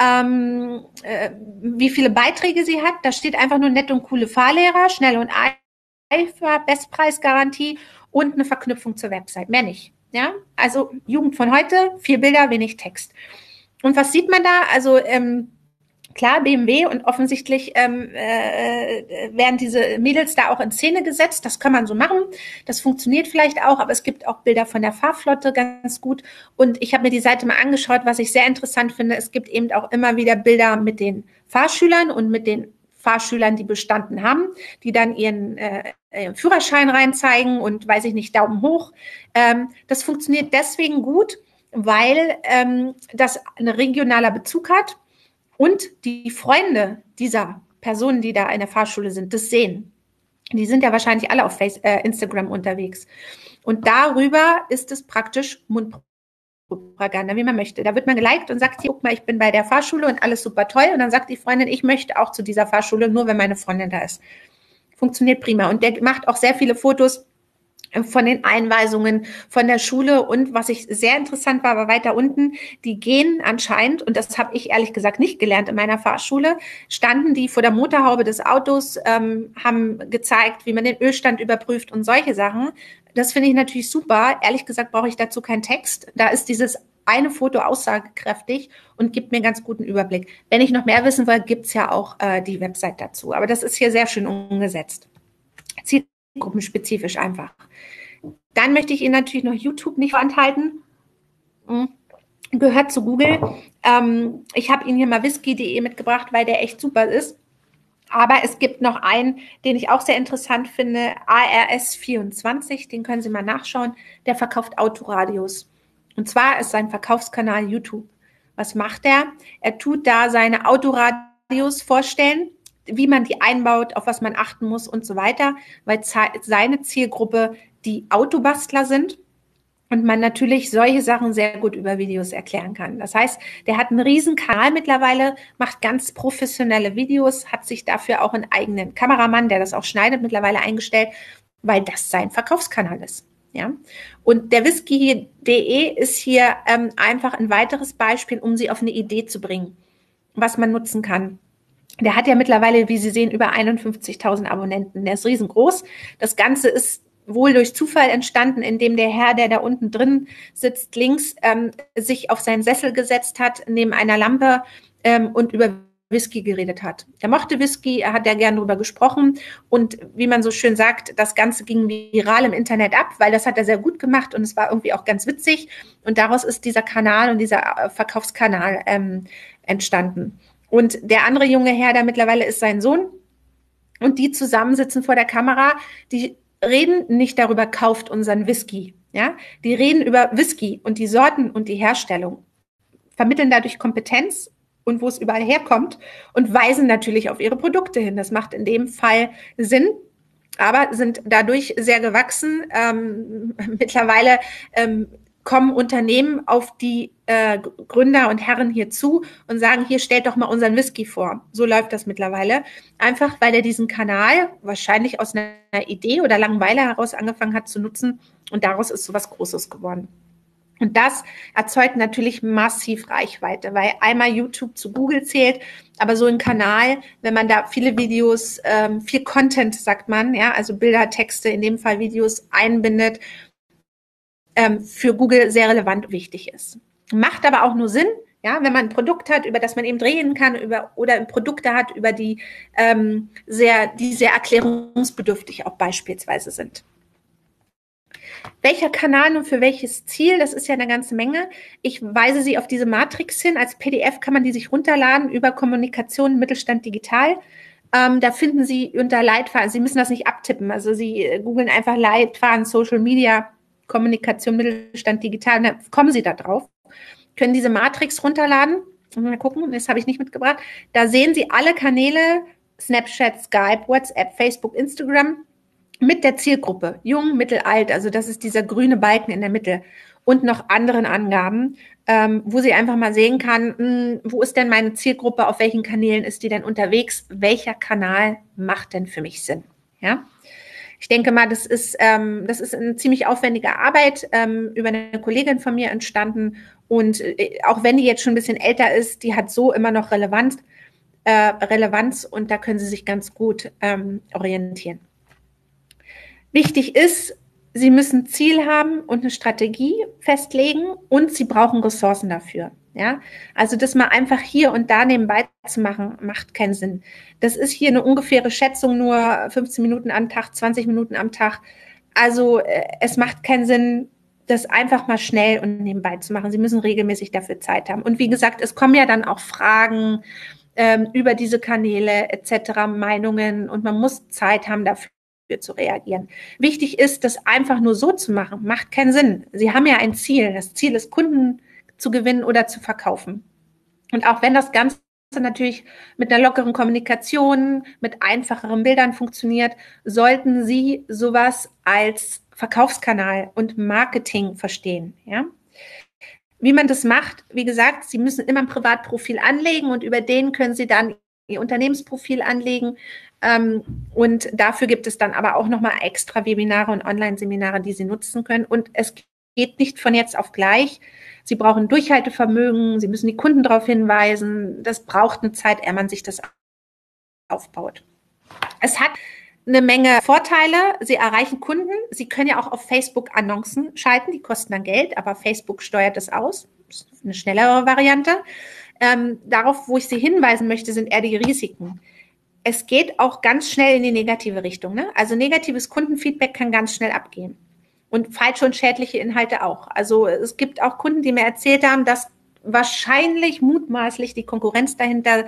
wie viele Beiträge sie hat. Da steht einfach nur nett und coole Fahrlehrer, schnell und einfach, Bestpreisgarantie und eine Verknüpfung zur Website. Mehr nicht. Ja? Also Jugend von heute, viel Bilder, wenig Text. Und was sieht man da? Also klar, BMW und offensichtlich werden diese Mädels da auch in Szene gesetzt. Das kann man so machen. Das funktioniert vielleicht auch, aber es gibt auch Bilder von der Fahrflotte ganz gut. Und ich habe mir die Seite mal angeschaut, was ich sehr interessant finde. Es gibt eben auch immer wieder Bilder mit den Fahrschülern und mit den Fahrschülern, die bestanden haben, die dann ihren Führerschein reinzeigen und, weiß ich nicht, Daumen hoch. Das funktioniert deswegen gut, weil das ein regionaler Bezug hat. Und die Freunde dieser Personen, die da in der Fahrschule sind, das sehen. Die sind ja wahrscheinlich alle auf Instagram unterwegs. Und darüber ist es praktisch Mundpropaganda, wie man möchte. Da wird man geliked und sagt, hier, guck mal, ich bin bei der Fahrschule und alles super toll. Und dann sagt die Freundin, ich möchte auch zu dieser Fahrschule, nur wenn meine Freundin da ist. Funktioniert prima. Und der macht auch sehr viele Fotos von den Einweisungen von der Schule und was ich sehr interessant war, war weiter unten, die gehen anscheinend, und das habe ich ehrlich gesagt nicht gelernt in meiner Fahrschule, standen die vor der Motorhaube des Autos, haben gezeigt, wie man den Ölstand überprüft und solche Sachen. Das finde ich natürlich super. Ehrlich gesagt brauche ich dazu keinen Text. Da ist dieses eine Foto aussagekräftig und gibt mir einen ganz guten Überblick. Wenn ich noch mehr wissen will, gibt's ja auch die Website dazu. Aber das ist hier sehr schön umgesetzt. Zielgruppenspezifisch einfach. Dann möchte ich Ihnen natürlich noch YouTube nicht vorenthalten. Gehört zu Google. Ich habe Ihnen hier mal whisky.de mitgebracht, weil der echt super ist. Aber es gibt noch einen, den ich auch sehr interessant finde, ARS24, den können Sie mal nachschauen. Der verkauft Autoradios. Und zwar ist sein Verkaufskanal YouTube. Was macht er? Er tut da seine Autoradios vorstellen, wie man die einbaut, auf was man achten muss und so weiter, weil seine Zielgruppe die Autobastler sind und man natürlich solche Sachen sehr gut über Videos erklären kann. Das heißt, der hat einen riesen Kanal mittlerweile, macht ganz professionelle Videos, hat sich dafür auch einen eigenen Kameramann, der das auch schneidet, mittlerweile eingestellt, weil das sein Verkaufskanal ist. Ja? Und der Whisky.de ist hier einfach ein weiteres Beispiel, um Sie auf eine Idee zu bringen, was man nutzen kann. Der hat ja mittlerweile, wie Sie sehen, über 51.000 Abonnenten. Der ist riesengroß. Das Ganze ist wohl durch Zufall entstanden, indem der Herr, der da unten drin sitzt, links, sich auf seinen Sessel gesetzt hat, neben einer Lampe und über Whisky geredet hat. Er mochte Whisky, er hat ja gern darüber gesprochen und wie man so schön sagt, das Ganze ging viral im Internet ab, weil das hat er sehr gut gemacht und es war irgendwie auch ganz witzig und daraus ist dieser Kanal und dieser Verkaufskanal entstanden. Und der andere junge Herr, der mittlerweile ist sein Sohn und die zusammen sitzen vor der Kamera, die reden nicht darüber, kauft unseren Whisky, ja, die reden über Whisky und die Sorten und die Herstellung, vermitteln dadurch Kompetenz und wo es überall herkommt und weisen natürlich auf ihre Produkte hin. Das macht in dem Fall Sinn, aber sind dadurch sehr gewachsen. Mittlerweile kommen Unternehmen auf die Gründer und Herren hier zu und sagen, hier stellt doch mal unseren Whisky vor. So läuft das mittlerweile. Einfach, weil er diesen Kanal wahrscheinlich aus einer Idee oder Langeweile heraus angefangen hat zu nutzen und daraus ist so was Großes geworden. Und das erzeugt natürlich massiv Reichweite, weil einmal YouTube zu Google zählt, aber so ein Kanal, wenn man da viele Videos, viel Content, sagt man, ja, also Bilder, Texte, in dem Fall Videos einbindet, für Google sehr relevant und wichtig ist. Macht aber auch nur Sinn, ja, wenn man ein Produkt hat, über das man eben drehen kann, oder Produkte hat, über die sehr erklärungsbedürftig auch beispielsweise sind. Welcher Kanal nun für welches Ziel? Das ist ja eine ganze Menge. Ich weise Sie auf diese Matrix hin. Als PDF kann man die sich runterladen über Kommunikation Mittelstand Digital. Da finden Sie unter Leitfaden, Sie müssen das nicht abtippen. Also Sie googeln einfach Leitfaden Social Media Kommunikation Mittelstand Digital und dann kommen Sie da drauf. Können diese Matrix runterladen. Mal gucken, das habe ich nicht mitgebracht. Da sehen Sie alle Kanäle, Snapchat, Skype, WhatsApp, Facebook, Instagram, mit der Zielgruppe, jung, mittel, alt, also das ist dieser grüne Balken in der Mitte und noch anderen Angaben, wo sie einfach mal sehen kann, wo ist denn meine Zielgruppe, auf welchen Kanälen ist die denn unterwegs, welcher Kanal macht denn für mich Sinn, ja? Ich denke mal, das ist eine ziemlich aufwendige Arbeit über eine Kollegin von mir entstanden und auch wenn die jetzt schon ein bisschen älter ist, die hat so immer noch Relevanz und da können Sie sich ganz gut orientieren. Wichtig ist, Sie müssen ein Ziel haben und eine Strategie festlegen und Sie brauchen Ressourcen dafür. Ja, also das mal einfach hier und da nebenbei zu machen, macht keinen Sinn. Das ist hier eine ungefähre Schätzung, nur 15 Minuten am Tag, 20 Minuten am Tag. Also es macht keinen Sinn, das einfach mal schnell und nebenbei zu machen. Sie müssen regelmäßig dafür Zeit haben. Und wie gesagt, es kommen ja dann auch Fragen über diese Kanäle etc., Meinungen und man muss Zeit haben dafür zu reagieren. Wichtig ist, das einfach nur so zu machen, macht keinen Sinn. Sie haben ja ein Ziel. Das Ziel ist, Kunden zu gewinnen oder zu verkaufen. Und auch wenn das Ganze natürlich mit einer lockeren Kommunikation, mit einfacheren Bildern funktioniert, sollten Sie sowas als Verkaufskanal und Marketing verstehen. Ja? Wie man das macht, wie gesagt, Sie müssen immer ein Privatprofil anlegen und über den können Sie dann Ihr Unternehmensprofil anlegen. Und dafür gibt es dann aber auch nochmal extra Webinare und Online-Seminare, die Sie nutzen können. Und es geht nicht von jetzt auf gleich. Sie brauchen Durchhaltevermögen, Sie müssen die Kunden darauf hinweisen. Das braucht eine Zeit, ehe man sich das aufbaut. Es hat eine Menge Vorteile. Sie erreichen Kunden. Sie können ja auch auf Facebook Annoncen schalten. Die kosten dann Geld, aber Facebook steuert das aus. Das ist eine schnellere Variante. Darauf, wo ich Sie hinweisen möchte, sind eher die Risiken. Es geht auch ganz schnell in die negative Richtung. Ne? Also negatives Kundenfeedback kann ganz schnell abgehen. Und falsche und schädliche Inhalte auch. Also es gibt auch Kunden, die mir erzählt haben, dass wahrscheinlich mutmaßlich die Konkurrenz dahinter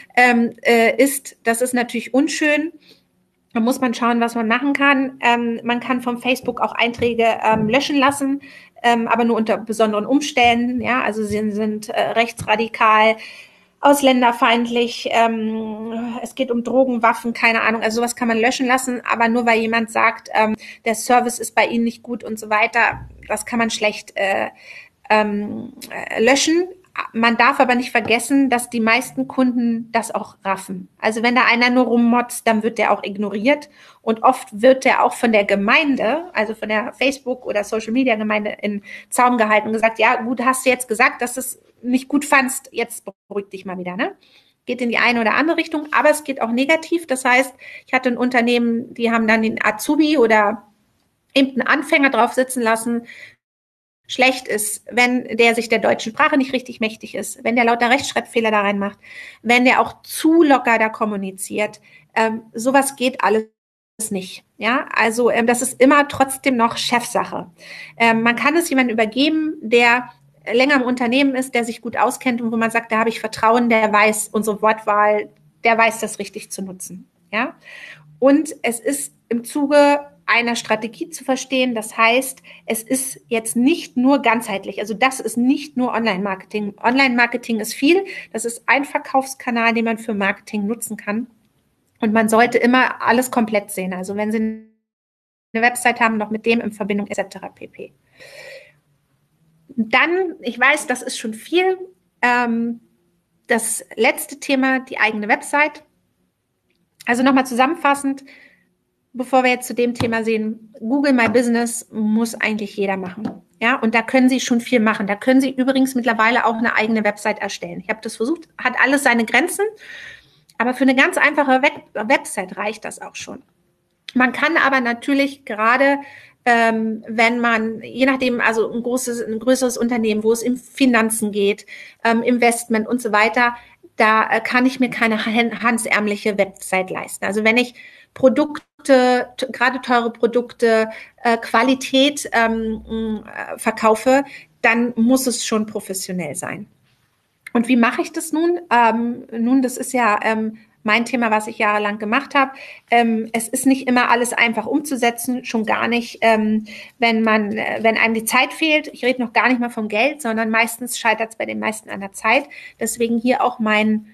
ist. Das ist natürlich unschön. Da muss man schauen, was man machen kann. Man kann vom Facebook auch Einträge löschen lassen, aber nur unter besonderen Umständen. Ja, also sie sind rechtsradikal, ausländerfeindlich, es geht um Drogen, Waffen, keine Ahnung, also sowas kann man löschen lassen, aber nur weil jemand sagt, der Service ist bei Ihnen nicht gut und so weiter, das kann man schlecht löschen, Man darf aber nicht vergessen, dass die meisten Kunden das auch raffen. Also wenn da einer nur rummotzt, dann wird der auch ignoriert. Und oft wird der auch von der Gemeinde, also von der Facebook- oder Social-Media-Gemeinde in Zaum gehalten und gesagt, ja gut, hast du jetzt gesagt, dass du es nicht gut fandst, jetzt beruhig dich mal wieder, ne? Geht in die eine oder andere Richtung, aber es geht auch negativ. Das heißt, ich hatte ein Unternehmen, die haben dann den Azubi oder eben einen Anfänger drauf sitzen lassen. Schlecht ist, wenn der sich der deutschen Sprache nicht richtig mächtig ist, wenn der lauter Rechtschreibfehler da reinmacht, wenn der auch zu locker da kommuniziert. Sowas geht alles nicht. Ja, also das ist immer trotzdem noch Chefsache. Man kann es jemandem übergeben, der länger im Unternehmen ist, der sich gut auskennt und wo man sagt, da habe ich Vertrauen, der weiß unsere Wortwahl, der weiß das richtig zu nutzen. Ja, und es ist im Zuge einer Strategie zu verstehen. Das heißt, es ist jetzt nicht nur ganzheitlich. Also das ist nicht nur Online-Marketing. Online-Marketing ist viel. Das ist ein Verkaufskanal, den man für Marketing nutzen kann. Und man sollte immer alles komplett sehen. Also wenn Sie eine Website haben, noch mit dem in Verbindung etc. pp. Dann, ich weiß, das ist schon viel. Das letzte Thema, die eigene Website. Also nochmal zusammenfassend, bevor wir jetzt zu dem Thema sehen, Google My Business muss eigentlich jeder machen. Ja, und da können Sie schon viel machen. Da können Sie übrigens mittlerweile auch eine eigene Website erstellen. Ich habe das versucht, hat alles seine Grenzen, aber für eine ganz einfache Website reicht das auch schon. Man kann aber natürlich gerade, wenn man, je nachdem, also ein größeres Unternehmen, wo es um Finanzen geht, Investment und so weiter, da kann ich mir keine handärmliche Website leisten. Also wenn ich Produkte, gerade teure Produkte, Qualität verkaufe, dann muss es schon professionell sein. Und wie mache ich das nun? Das ist ja mein Thema, was ich jahrelang gemacht habe. Es ist nicht immer alles einfach umzusetzen, schon gar nicht, wenn einem die Zeit fehlt. Ich rede noch gar nicht mal vom Geld, sondern meistens scheitert es bei den meisten an der Zeit. Deswegen hier auch mein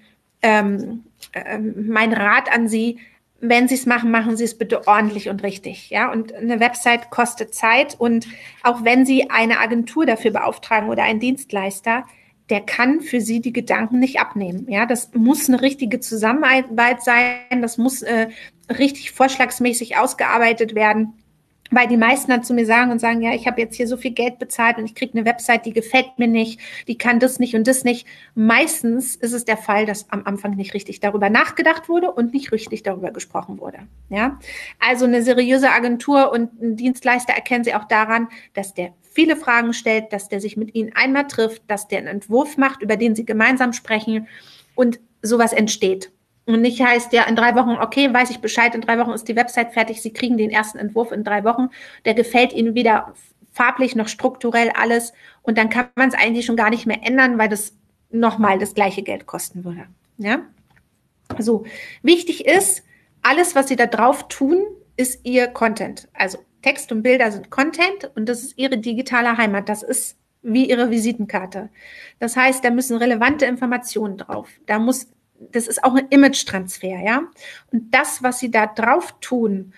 Rat an Sie: Wenn Sie es machen, machen Sie es bitte ordentlich und richtig. Ja, und eine Website kostet Zeit. Und auch wenn Sie eine Agentur dafür beauftragen oder einen Dienstleister, der kann für Sie die Gedanken nicht abnehmen. Ja, das muss eine richtige Zusammenarbeit sein. Das muss richtig vorschlagsmäßig ausgearbeitet werden. Weil die meisten dann zu mir sagen ja, ich habe jetzt hier so viel Geld bezahlt und ich kriege eine Website, die gefällt mir nicht, die kann das nicht und das nicht. Meistens ist es der Fall, dass am Anfang nicht richtig darüber nachgedacht wurde und nicht richtig darüber gesprochen wurde. Ja, also eine seriöse Agentur und ein Dienstleister erkennen Sie auch daran, dass der viele Fragen stellt, dass der sich mit Ihnen einmal trifft, dass der einen Entwurf macht, über den Sie gemeinsam sprechen und sowas entsteht. Und nicht heißt, ja, in 3 Wochen, okay, weiß ich Bescheid, in 3 Wochen ist die Website fertig, Sie kriegen den ersten Entwurf in 3 Wochen, der gefällt Ihnen weder farblich noch strukturell alles und dann kann man es eigentlich schon gar nicht mehr ändern, weil das nochmal das gleiche Geld kosten würde. Ja? So, wichtig ist, alles, was Sie da drauf tun, ist Ihr Content. Also Text und Bilder sind Content und das ist Ihre digitale Heimat. Das ist wie Ihre Visitenkarte. Das heißt, da müssen relevante Informationen drauf. Das ist auch ein Image-Transfer, ja. Und das, was Sie da drauf tun,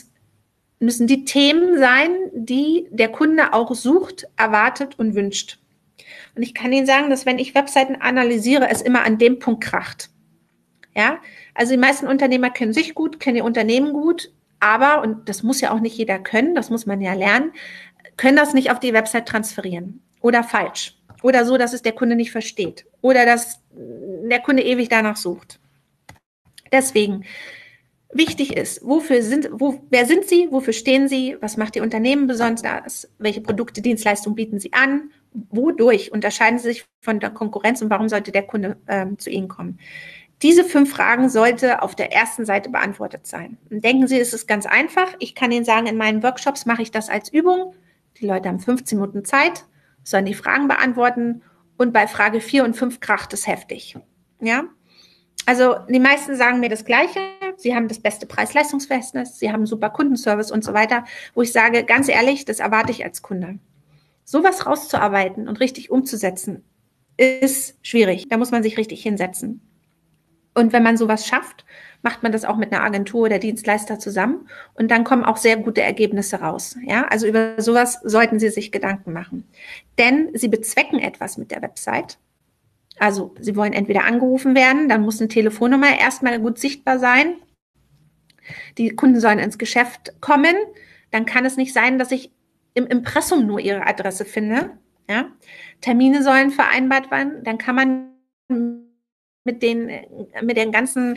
müssen die Themen sein, die der Kunde auch sucht, erwartet und wünscht. Und ich kann Ihnen sagen, dass wenn ich Webseiten analysiere, es immer an dem Punkt kracht. Ja, also die meisten Unternehmer kennen sich gut, kennen ihr Unternehmen gut, aber, und das muss ja auch nicht jeder können, das muss man ja lernen, können das nicht auf die Website transferieren. Oder falsch. Oder so, dass es der Kunde nicht versteht. Oder dass der Kunde ewig danach sucht. Deswegen, wichtig ist, wer sind Sie, wofür stehen Sie, was macht Ihr Unternehmen besonders, welche Produkte, Dienstleistungen bieten Sie an, wodurch unterscheiden Sie sich von der Konkurrenz und warum sollte der Kunde zu Ihnen kommen. Diese 5 Fragen sollte auf der ersten Seite beantwortet sein. Und denken Sie, es ist ganz einfach. Ich kann Ihnen sagen, in meinen Workshops mache ich das als Übung. Die Leute haben 15 Minuten Zeit, sollen die Fragen beantworten und bei Frage 4 und 5 kracht es heftig. Ja? Also die meisten sagen mir das Gleiche. Sie haben das beste Preis-Leistungs-Verhältnis, sie haben einen super Kundenservice und so weiter, wo ich sage, ganz ehrlich, das erwarte ich als Kunde. Sowas rauszuarbeiten und richtig umzusetzen, ist schwierig. Da muss man sich richtig hinsetzen. Und wenn man sowas schafft, macht man das auch mit einer Agentur oder Dienstleister zusammen und dann kommen auch sehr gute Ergebnisse raus. Ja, also über sowas sollten Sie sich Gedanken machen. Denn Sie bezwecken etwas mit der Website. Also Sie wollen entweder angerufen werden, dann muss eine Telefonnummer erstmal gut sichtbar sein. Die Kunden sollen ins Geschäft kommen. Dann kann es nicht sein, dass ich im Impressum nur Ihre Adresse finde. Ja? Termine sollen vereinbart werden. Dann kann man mit den ganzen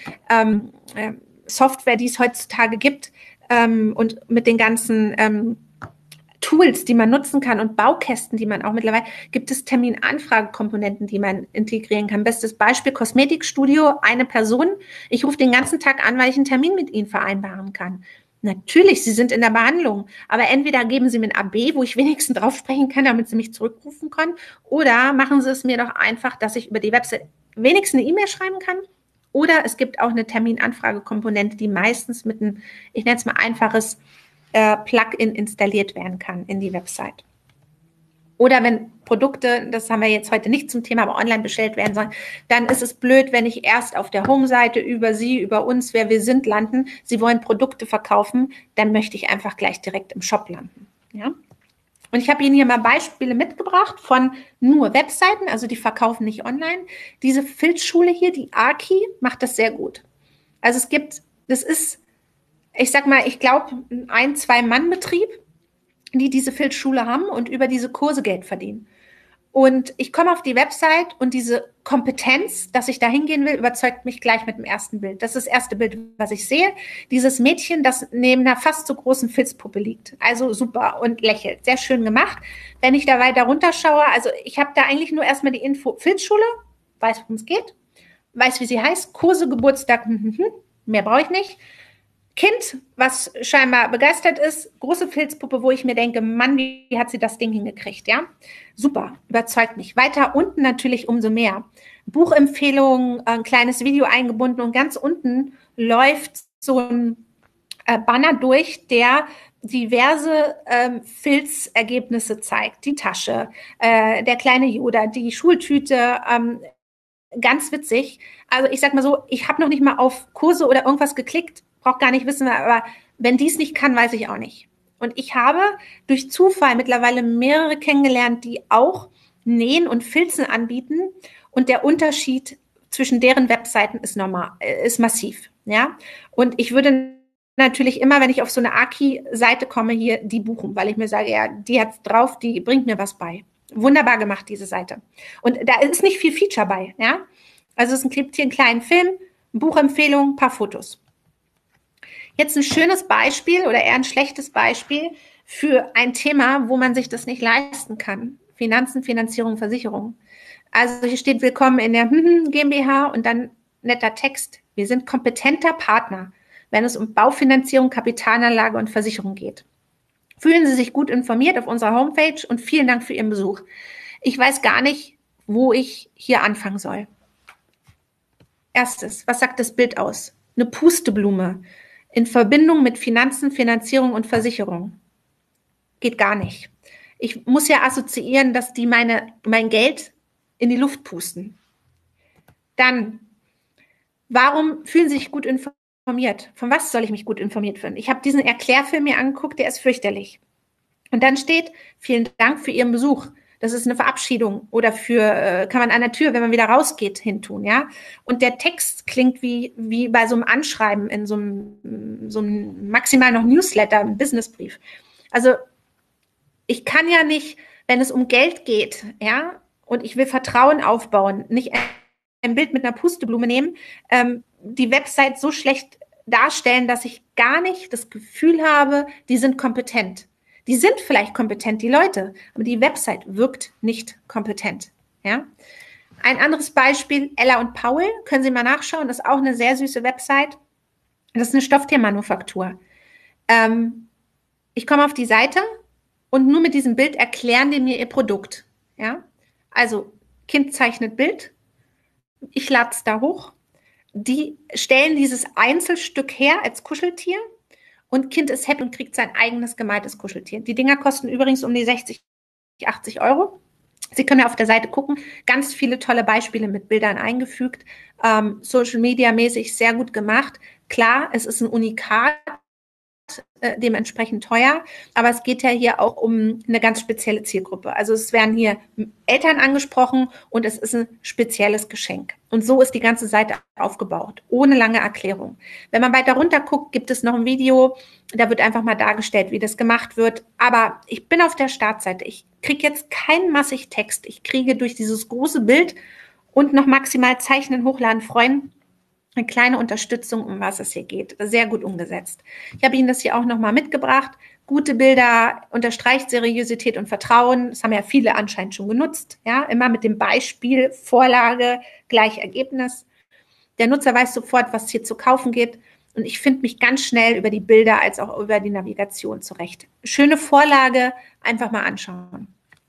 Software, die es heutzutage gibt, und mit den ganzen Tools, die man nutzen kann und Baukästen, die man auch mittlerweile, gibt es Terminanfragekomponenten, die man integrieren kann. Bestes Beispiel, Kosmetikstudio, eine Person. Ich rufe den ganzen Tag an, weil ich einen Termin mit Ihnen vereinbaren kann. Natürlich, Sie sind in der Behandlung, aber entweder geben Sie mir ein AB, wo ich wenigstens drauf sprechen kann, damit Sie mich zurückrufen können, oder machen Sie es mir doch einfach, dass ich über die Website wenigstens eine E-Mail schreiben kann. Oder es gibt auch eine Terminanfragekomponente, die meistens mit einem, ich nenne es mal einfaches Plugin installiert werden kann in die Website. Oder wenn Produkte, das haben wir jetzt heute nicht zum Thema, aber online bestellt werden sollen, dann ist es blöd, wenn ich erst auf der Home-Seite über Sie, über uns, wer wir sind, landen. Sie wollen Produkte verkaufen, dann möchte ich einfach gleich direkt im Shop landen. Ja? Und ich habe Ihnen hier mal Beispiele mitgebracht von nur Webseiten, also die verkaufen nicht online. Diese Filzschule hier, die Aki, macht das sehr gut. Also es gibt, das ist, ich sag mal, ich glaube, ein-, Zwei-Mann-Betrieb, die diese Filzschule haben und über diese Kurse Geld verdienen. Und ich komme auf die Website und diese Kompetenz, dass ich da hingehen will, überzeugt mich gleich mit dem ersten Bild. Das ist das erste Bild, was ich sehe. Dieses Mädchen, das neben einer fast so großen Filzpuppe liegt. Also super und lächelt. Sehr schön gemacht. Wenn ich da weiter runterschaue, also ich habe da eigentlich nur erstmal die Info Filzschule, weiß, worum es geht, weiß, wie sie heißt, Kurse, Geburtstag, mehr brauche ich nicht. Kind, was scheinbar begeistert ist, große Filzpuppe, wo ich mir denke, Mann, wie hat sie das Ding hingekriegt, ja? Super, überzeugt mich. Weiter unten natürlich umso mehr. Buchempfehlungen, ein kleines Video eingebunden und ganz unten läuft so ein Banner durch, der diverse Filzergebnisse zeigt. Die Tasche, der kleine Yoda, die Schultüte, ganz witzig. Also ich sag mal so, ich habe noch nicht mal auf Kurse oder irgendwas geklickt, brauche gar nicht wissen, aber wenn dies nicht kann, weiß ich auch nicht. Und ich habe durch Zufall mittlerweile mehrere kennengelernt, die auch Nähen und Filzen anbieten. Und der Unterschied zwischen deren Webseiten ist ist massiv. Ja? Und ich würde natürlich immer, wenn ich auf so eine Aki-Seite komme, hier die buchen, weil ich mir sage, ja, die hat's drauf, die bringt mir was bei. Wunderbar gemacht, diese Seite. Und da ist nicht viel Feature bei, ja. Also es gibt hier einen kleinen Film, Buchempfehlung, ein paar Fotos. Jetzt ein schönes Beispiel oder eher ein schlechtes Beispiel für ein Thema, wo man sich das nicht leisten kann. Finanzen, Finanzierung, Versicherung. Also hier steht Willkommen in der GmbH und dann netter Text. Wir sind kompetenter Partner, wenn es um Baufinanzierung, Kapitalanlage und Versicherung geht. Fühlen Sie sich gut informiert auf unserer Homepage und vielen Dank für Ihren Besuch. Ich weiß gar nicht, wo ich hier anfangen soll. Erstes, was sagt das Bild aus? Eine Pusteblume in Verbindung mit Finanzen, Finanzierung und Versicherung. Geht gar nicht. Ich muss ja assoziieren, dass die mein Geld in die Luft pusten. Dann, warum fühlen Sie sich gut informiert? Von was soll ich mich gut informiert fühlen? Ich habe diesen Erklärfilm mir angeguckt, der ist fürchterlich. Und dann steht, vielen Dank für Ihren Besuch. Das ist eine Verabschiedung oder kann man an der Tür, wenn man wieder rausgeht, hintun, ja. Und der Text klingt wie bei so einem Anschreiben in so einem maximal noch Newsletter, ein Businessbrief. Also ich kann ja nicht, wenn es um Geld geht, ja, und ich will Vertrauen aufbauen, nicht ein Bild mit einer Pusteblume nehmen, die Website so schlecht darstellen, dass ich gar nicht das Gefühl habe, die sind kompetent. Die sind vielleicht kompetent, die Leute, aber die Website wirkt nicht kompetent. Ja? Ein anderes Beispiel, Ella und Paul, können Sie mal nachschauen, das ist auch eine sehr süße Website. Das ist eine Stofftiermanufaktur. Ich komme auf die Seite und nur mit diesem Bild erklären die mir ihr Produkt. Ja? Also Kind zeichnet Bild, ich lade es da hoch, die stellen dieses Einzelstück her als Kuscheltier und Kind ist happy und kriegt sein eigenes gemaltes Kuscheltier. Die Dinger kosten übrigens um die 60, 80 Euro. Sie können ja auf der Seite gucken, ganz viele tolle Beispiele mit Bildern eingefügt, Social Media mäßig sehr gut gemacht. Klar, es ist ein Unikat, dementsprechend teuer. Aber es geht ja hier auch um eine ganz spezielle Zielgruppe. Also es werden hier Eltern angesprochen und es ist ein spezielles Geschenk. Und so ist die ganze Seite aufgebaut, ohne lange Erklärung. Wenn man weiter runter guckt, gibt es noch ein Video, da wird einfach mal dargestellt, wie das gemacht wird. Aber ich bin auf der Startseite. Ich kriege jetzt keinen massig Text. Ich kriege durch dieses große Bild und noch maximal Zeichnen, Hochladen, Freuen eine kleine Unterstützung, um was es hier geht. Sehr gut umgesetzt. Ich habe Ihnen das hier auch nochmal mitgebracht. Gute Bilder, unterstreicht Seriosität und Vertrauen. Das haben ja viele anscheinend schon genutzt. Ja, immer mit dem Beispiel, Vorlage, gleich Ergebnis. Der Nutzer weiß sofort, was hier zu kaufen geht. Und ich finde mich ganz schnell über die Bilder als auch über die Navigation zurecht. Schöne Vorlage, einfach mal anschauen.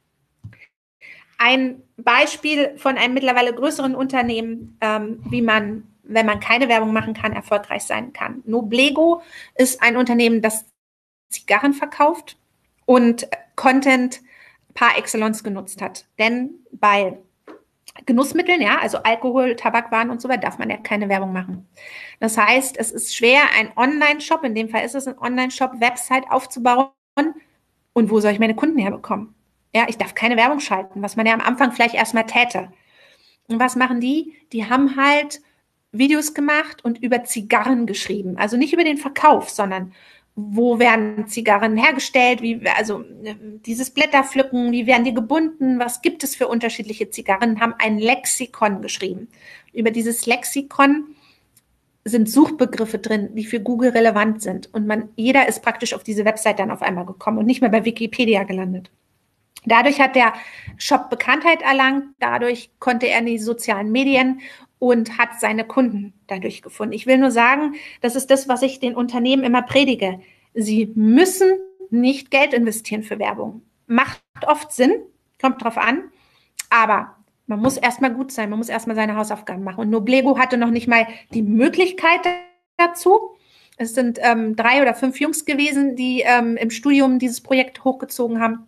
Ein Beispiel von einem mittlerweile größeren Unternehmen, wie man, wenn man keine Werbung machen kann, erfolgreich sein kann. Noblego ist ein Unternehmen, das Zigarren verkauft und Content par excellence genutzt hat. Denn bei Genussmitteln, ja, also Alkohol, Tabakwaren und so weiter, darf man ja keine Werbung machen. Das heißt, es ist schwer, einen Online-Shop, in dem Fall ist es ein Online-Shop, Website aufzubauen. Und wo soll ich meine Kunden herbekommen? Ja, ich darf keine Werbung schalten, was man ja am Anfang vielleicht erstmal täte. Und was machen die? Die haben halt Videos gemacht und über Zigarren geschrieben. Also nicht über den Verkauf, sondern wo werden Zigarren hergestellt, wie, also dieses Blätterpflücken, wie werden die gebunden, was gibt es für unterschiedliche Zigarren, haben ein Lexikon geschrieben. Über dieses Lexikon sind Suchbegriffe drin, die für Google relevant sind. Und jeder ist praktisch auf diese Website dann auf einmal gekommen und nicht mehr bei Wikipedia gelandet. Dadurch hat der Shop Bekanntheit erlangt, dadurch konnte er in die sozialen Medien und hat seine Kunden dadurch gefunden. Ich will nur sagen, das ist das, was ich den Unternehmen immer predige. Sie müssen nicht Geld investieren für Werbung. Macht oft Sinn, kommt drauf an, aber man muss erstmal gut sein, man muss erstmal seine Hausaufgaben machen. Und Noblego hatte noch nicht mal die Möglichkeit dazu. Es sind 3 oder 5 Jungs gewesen, die im Studium dieses Projekt hochgezogen haben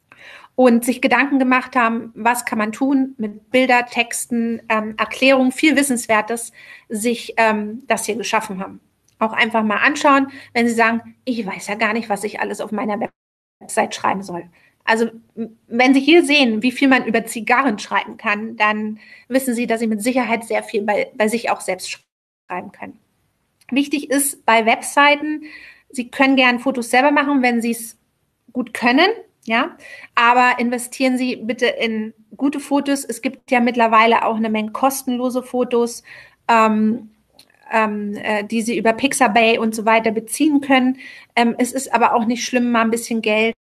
und sich Gedanken gemacht haben, was kann man tun mit Bilder, Texten, Erklärungen, viel Wissenswertes, sich das hier geschaffen haben. Auch einfach mal anschauen, wenn Sie sagen, ich weiß ja gar nicht, was ich alles auf meiner Website schreiben soll. Also wenn Sie hier sehen, wie viel man über Zigarren schreiben kann, dann wissen Sie, dass Sie mit Sicherheit sehr viel bei sich auch selbst schreiben können. Wichtig ist bei Webseiten, Sie können gerne Fotos selber machen, wenn Sie es gut können. Ja, aber investieren Sie bitte in gute Fotos. Es gibt ja mittlerweile auch eine Menge kostenlose Fotos, die Sie über Pixabay und so weiter beziehen können. Es ist aber auch nicht schlimm, mal ein bisschen Geld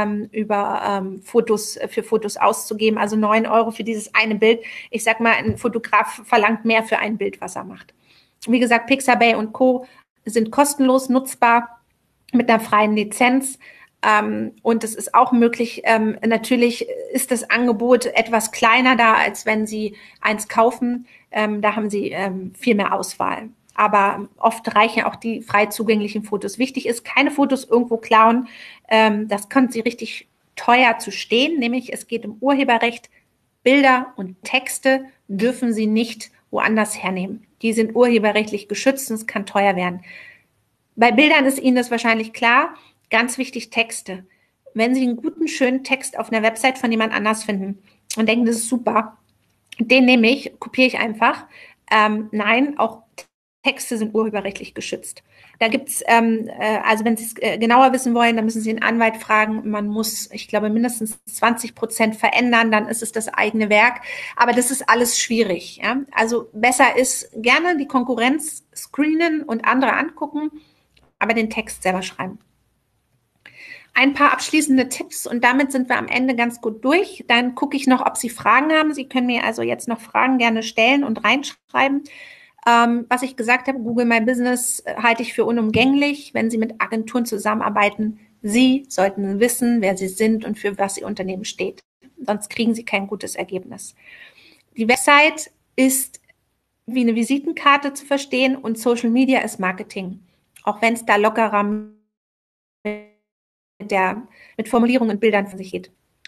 für Fotos auszugeben. Also 9 € für dieses eine Bild. Ich sag mal, ein Fotograf verlangt mehr für ein Bild, was er macht. Wie gesagt, Pixabay und Co. sind kostenlos nutzbar mit einer freien Lizenz. Und es ist auch möglich, natürlich ist das Angebot etwas kleiner da, als wenn Sie eins kaufen. Da haben Sie viel mehr Auswahl. Aber oft reichen auch die frei zugänglichen Fotos. Wichtig ist, keine Fotos irgendwo klauen. Das können Sie richtig teuer zu stehen, nämlich es geht um Urheberrecht. Bilder und Texte dürfen Sie nicht woanders hernehmen. Die sind urheberrechtlich geschützt und es kann teuer werden. Bei Bildern ist Ihnen das wahrscheinlich klar. Ganz wichtig, Texte. Wenn Sie einen guten, schönen Text auf einer Website von jemand anders finden und denken, das ist super, den nehme ich, kopiere ich einfach. Nein, auch Texte sind urheberrechtlich geschützt. Da gibt's, also wenn Sie es genauer wissen wollen, dann müssen Sie einen Anwalt fragen. Man muss, ich glaube, mindestens 20% verändern, dann ist es das eigene Werk. Aber das ist alles schwierig. Ja? Also besser ist gerne die Konkurrenz screenen und andere angucken, aber den Text selber schreiben. Ein paar abschließende Tipps und damit sind wir am Ende ganz gut durch. Dann gucke ich noch, ob Sie Fragen haben. Sie können mir also jetzt noch Fragen gerne stellen und reinschreiben. Was ich gesagt habe, Google My Business halte ich für unumgänglich, wenn Sie mit Agenturen zusammenarbeiten. Sie sollten wissen, wer Sie sind und für was Ihr Unternehmen steht. Sonst kriegen Sie kein gutes Ergebnis. Die Website ist wie eine Visitenkarte zu verstehen und Social Media ist Marketing. Auch wenn es da lockerer mit Formulierungen und Bildern von sich geht.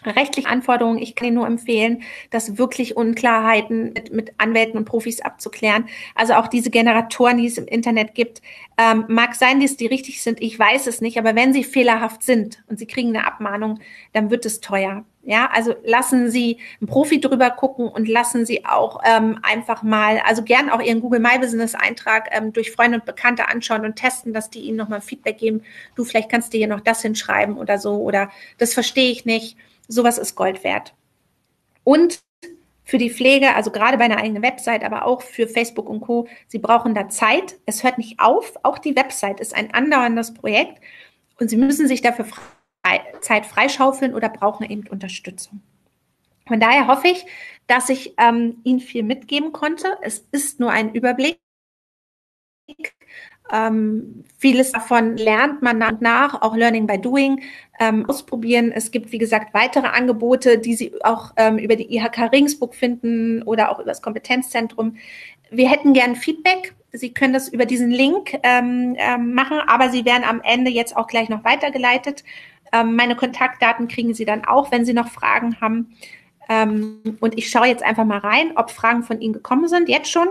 rechtliche Anforderungen. Ich kann Ihnen nur empfehlen, das wirklich Unklarheiten mit Anwälten und Profis abzuklären. Also auch diese Generatoren, die es im Internet gibt, mag sein, dass die richtig sind. Ich weiß es nicht. Aber wenn sie fehlerhaft sind und Sie kriegen eine Abmahnung, dann wird es teuer. Ja, also lassen Sie einen Profi drüber gucken und lassen Sie auch einfach mal, also gern auch Ihren Google My Business Eintrag durch Freunde und Bekannte anschauen und testen, dass die Ihnen nochmal Feedback geben. Du, vielleicht kannst du hier noch das hinschreiben oder so, oder das verstehe ich nicht. Sowas ist Gold wert. Und für die Pflege, also gerade bei einer eigenen Website, aber auch für Facebook und Co., Sie brauchen da Zeit. Es hört nicht auf. Auch die Website ist ein andauerndes Projekt und Sie müssen sich dafür Zeit freischaufeln oder brauchen eben Unterstützung. Von daher hoffe ich, dass ich Ihnen viel mitgeben konnte. Es ist nur ein Überblick. Vieles davon lernt man nach und nach, auch Learning by Doing, ausprobieren. Es gibt, wie gesagt, weitere Angebote, die Sie auch über die IHK Regensburg finden oder auch über das Kompetenzzentrum. Wir hätten gern Feedback. Sie können das über diesen Link machen, aber Sie werden am Ende jetzt auch gleich noch weitergeleitet. Meine Kontaktdaten kriegen Sie dann auch, wenn Sie noch Fragen haben. Und ich schaue jetzt einfach mal rein, ob Fragen von Ihnen gekommen sind, jetzt schon.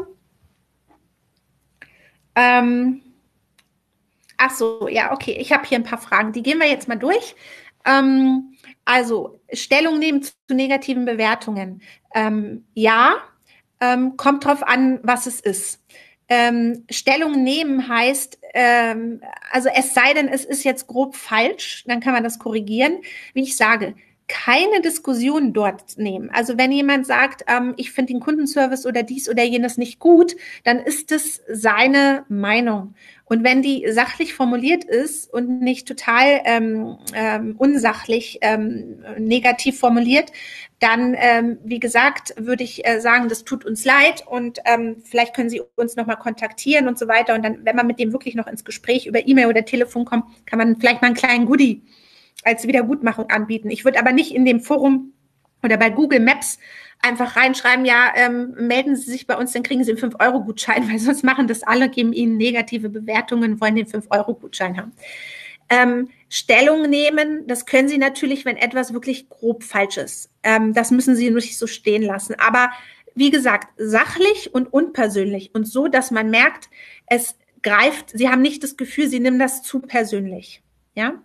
Ach so, ja, okay. Ich habe hier ein paar Fragen. Die gehen wir jetzt mal durch. Also, Stellung nehmen zu negativen Bewertungen. Ja, kommt drauf an, was es ist. Stellung nehmen heißt, also es sei denn, es ist jetzt grob falsch, dann kann man das korrigieren. Wie ich sage, keine Diskussion dort nehmen. Also wenn jemand sagt, ich finde den Kundenservice oder dies oder jenes nicht gut, dann ist es seine Meinung. Und wenn die sachlich formuliert ist und nicht total unsachlich negativ formuliert, dann, wie gesagt, würde ich sagen, das tut uns leid und vielleicht können Sie uns nochmal kontaktieren und so weiter. Und dann, wenn man mit dem wirklich noch ins Gespräch über E-Mail oder Telefon kommt, kann man vielleicht mal einen kleinen Goodie als Wiedergutmachung anbieten. Ich würde aber nicht in dem Forum oder bei Google Maps einfach reinschreiben, ja, melden Sie sich bei uns, dann kriegen Sie einen 5-Euro-Gutschein, weil sonst machen das alle, geben Ihnen negative Bewertungen, wollen den 5-Euro-Gutschein haben. Stellung nehmen, das können Sie natürlich, wenn etwas wirklich grob falsch ist. Das müssen Sie nicht so stehen lassen. Aber wie gesagt, sachlich und unpersönlich und so, dass man merkt, es greift, Sie haben nicht das Gefühl, Sie nehmen das zu persönlich. Ja?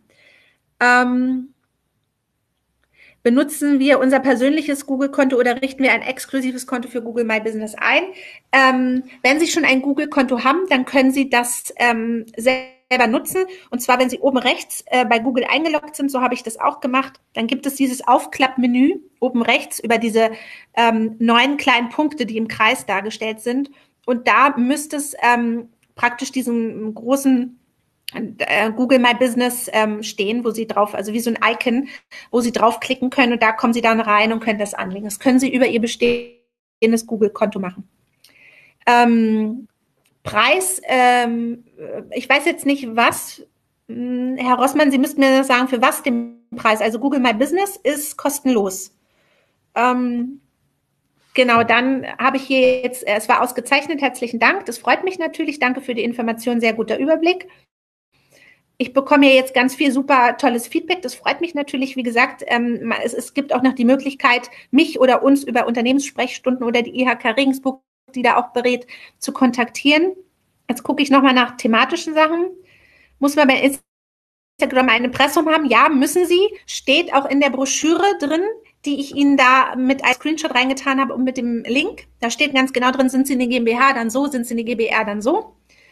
Benutzen wir unser persönliches Google-Konto oder richten wir ein exklusives Konto für Google My Business ein? Wenn Sie schon ein Google-Konto haben, dann können Sie das selber nutzen. Und zwar, wenn Sie oben rechts bei Google eingeloggt sind, so habe ich das auch gemacht, dann gibt es dieses Aufklappmenü oben rechts über diese 9 kleinen Punkte, die im Kreis dargestellt sind. Und da müsste es praktisch diesen großen Google My Business stehen, wo Sie drauf, also wie so ein Icon, wo Sie draufklicken können und da kommen Sie dann rein und können das anlegen. Das können Sie über Ihr bestehendes Google-Konto machen. Preis, ich weiß jetzt nicht, was, Herr Rossmann, Sie müssten mir das sagen, für was den Preis. Also Google My Business ist kostenlos. Genau, dann habe ich hier jetzt, es war ausgezeichnet, herzlichen Dank. Das freut mich natürlich. Danke für die Information, sehr guter Überblick. Ich bekomme hier jetzt ganz viel super tolles Feedback. Das freut mich natürlich. Wie gesagt, es gibt auch noch die Möglichkeit, mich oder uns über Unternehmenssprechstunden oder die IHK Regensburg, die da auch berät, zu kontaktieren. Jetzt gucke ich nochmal nach thematischen Sachen. Muss man bei Instagram ein Impressum haben? Ja, müssen Sie. Steht auch in der Broschüre drin, die ich Ihnen da mit als Screenshot reingetan habe und mit dem Link. Da steht ganz genau drin, sind Sie eine GmbH, dann so, sind Sie eine GbR, dann so.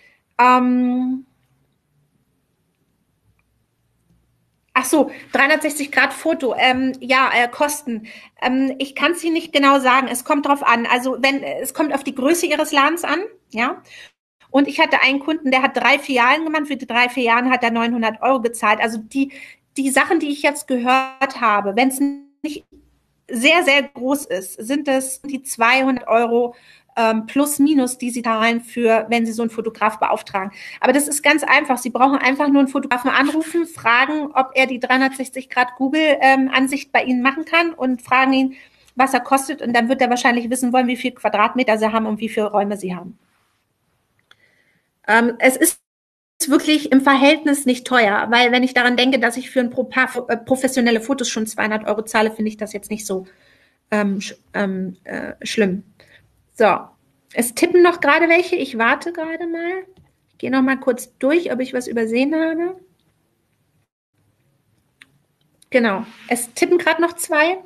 Ach so, 360 Grad Foto. Kosten. Ich kann es Ihnen nicht genau sagen. Es kommt drauf an. Also es kommt auf die Größe Ihres Ladens an, ja. Und ich hatte einen Kunden, der hat 3 Filialen gemacht. Für die 3 Filialen hat er 900 Euro gezahlt. Also die Sachen, die ich jetzt gehört habe, wenn es nicht sehr, sehr groß ist, sind es die 200 Euro plus minus, die Sie zahlen für, wenn Sie so einen Fotograf beauftragen. Aber das ist ganz einfach. Sie brauchen einfach nur einen Fotografen anrufen, fragen, ob er die 360 Grad Google-Ansicht bei Ihnen machen kann und fragen ihn, was er kostet. Und dann wird er wahrscheinlich wissen wollen, wie viel Quadratmeter Sie haben und wie viele Räume Sie haben. Es ist wirklich im Verhältnis nicht teuer, weil wenn ich daran denke, dass ich für ein paar professionelle Fotos schon 200 Euro zahle, finde ich das jetzt nicht so schlimm. So, es tippen noch gerade welche. Ich warte gerade mal. Ich gehe noch mal kurz durch, ob ich was übersehen habe. Genau, es tippen gerade noch 2.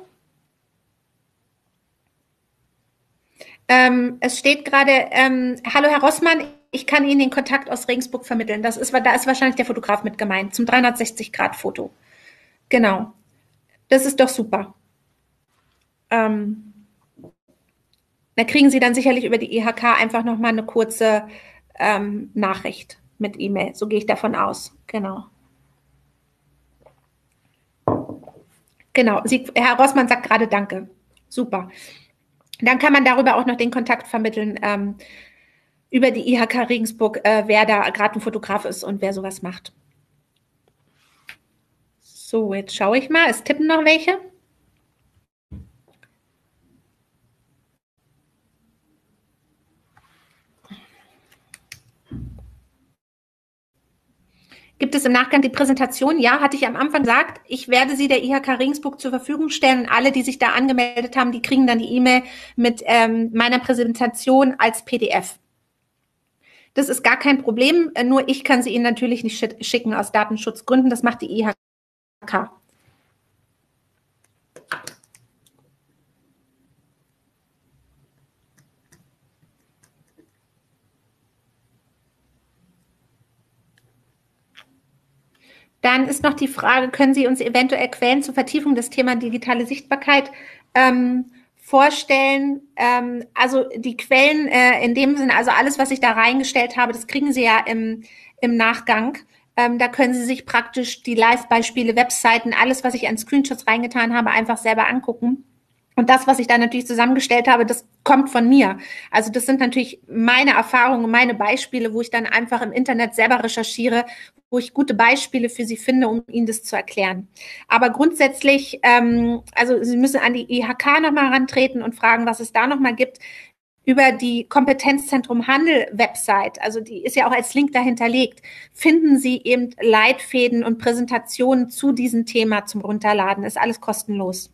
Es steht gerade, hallo Herr Rossmann, ich kann Ihnen den Kontakt aus Regensburg vermitteln. Da ist wahrscheinlich der Fotograf mit gemeint, zum 360-Grad-Foto. Genau, das ist doch super. Da kriegen Sie dann sicherlich über die IHK einfach nochmal eine kurze Nachricht mit E-Mail. So gehe ich davon aus. Genau. Genau, Herr Rossmann sagt gerade Danke. Super. Dann kann man darüber auch noch den Kontakt vermitteln über die IHK Regensburg, wer da gerade ein Fotograf ist und wer sowas macht. So, jetzt schaue ich mal. Es tippen noch welche. Gibt es im Nachgang die Präsentation? Ja, hatte ich am Anfang gesagt. Ich werde sie der IHK Regensburg zur Verfügung stellen. Alle, die sich da angemeldet haben, die kriegen dann die E-Mail mit meiner Präsentation als PDF. Das ist gar kein Problem. Nur ich kann sie Ihnen natürlich nicht schicken aus Datenschutzgründen. Das macht die IHK. Dann ist noch die Frage, können Sie uns eventuell Quellen zur Vertiefung des Thema digitale Sichtbarkeit vorstellen? Also die Quellen in dem Sinne, also alles, was ich da reingestellt habe, das kriegen Sie ja im Nachgang. Da können Sie sich praktisch die Live-Beispiele, Webseiten, alles, was ich an Screenshots reingetan habe, einfach selber angucken. Und das, was ich da natürlich zusammengestellt habe, das kommt von mir. Also das sind natürlich meine Erfahrungen, meine Beispiele, wo ich dann einfach im Internet selber recherchiere, wo ich gute Beispiele für Sie finde, um Ihnen das zu erklären. Aber grundsätzlich, also Sie müssen an die IHK nochmal rantreten und fragen, was es da nochmal gibt. Über die Kompetenzzentrum Handel Website, also die ist ja auch als Link dahinterlegt, finden Sie eben Leitfäden und Präsentationen zu diesem Thema zum Runterladen. Ist alles kostenlos.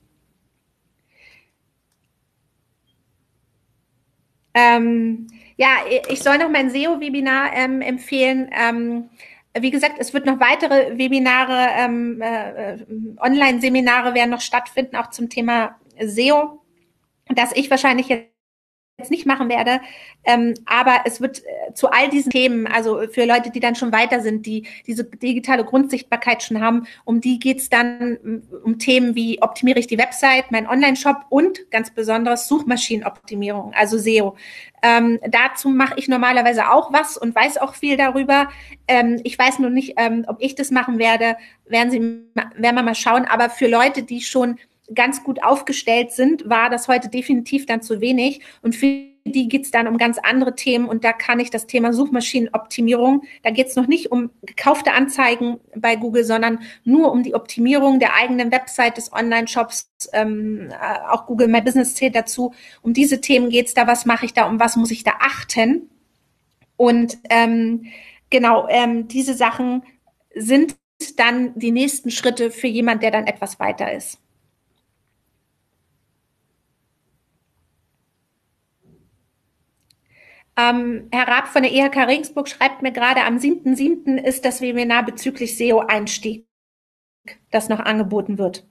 Ja, ich soll noch mein SEO-Webinar empfehlen. Wie gesagt, es wird noch weitere Webinare, Online-Seminare werden noch stattfinden, auch zum Thema SEO, das ich wahrscheinlich jetzt nicht machen werde, aber es wird zu all diesen Themen, also für Leute, die dann schon weiter sind, die diese digitale Grundsichtbarkeit schon haben, um die geht's dann um Themen wie optimiere ich die Website, mein Online-Shop und ganz besonders Suchmaschinenoptimierung, also SEO. Dazu mache ich normalerweise auch was und weiß auch viel darüber. Ich weiß nur nicht, ob ich das machen werde, werden wir mal schauen, aber für Leute, die schon ganz gut aufgestellt sind, war das heute definitiv dann zu wenig. Und für die geht es dann um ganz andere Themen. Und da kann ich das Thema Suchmaschinenoptimierung, da geht es noch nicht um gekaufte Anzeigen bei Google, sondern nur um die Optimierung der eigenen Website, des Online-Shops. Auch Google My Business zählt dazu. Um diese Themen geht es da. Was mache ich da? Um was muss ich da achten? Und genau, diese Sachen sind dann die nächsten Schritte für jemand, der dann etwas weiter ist. Herr Raab von der IHK Regensburg schreibt mir gerade, am 7.7. ist das Webinar bezüglich SEO-Einstieg, das noch angeboten wird.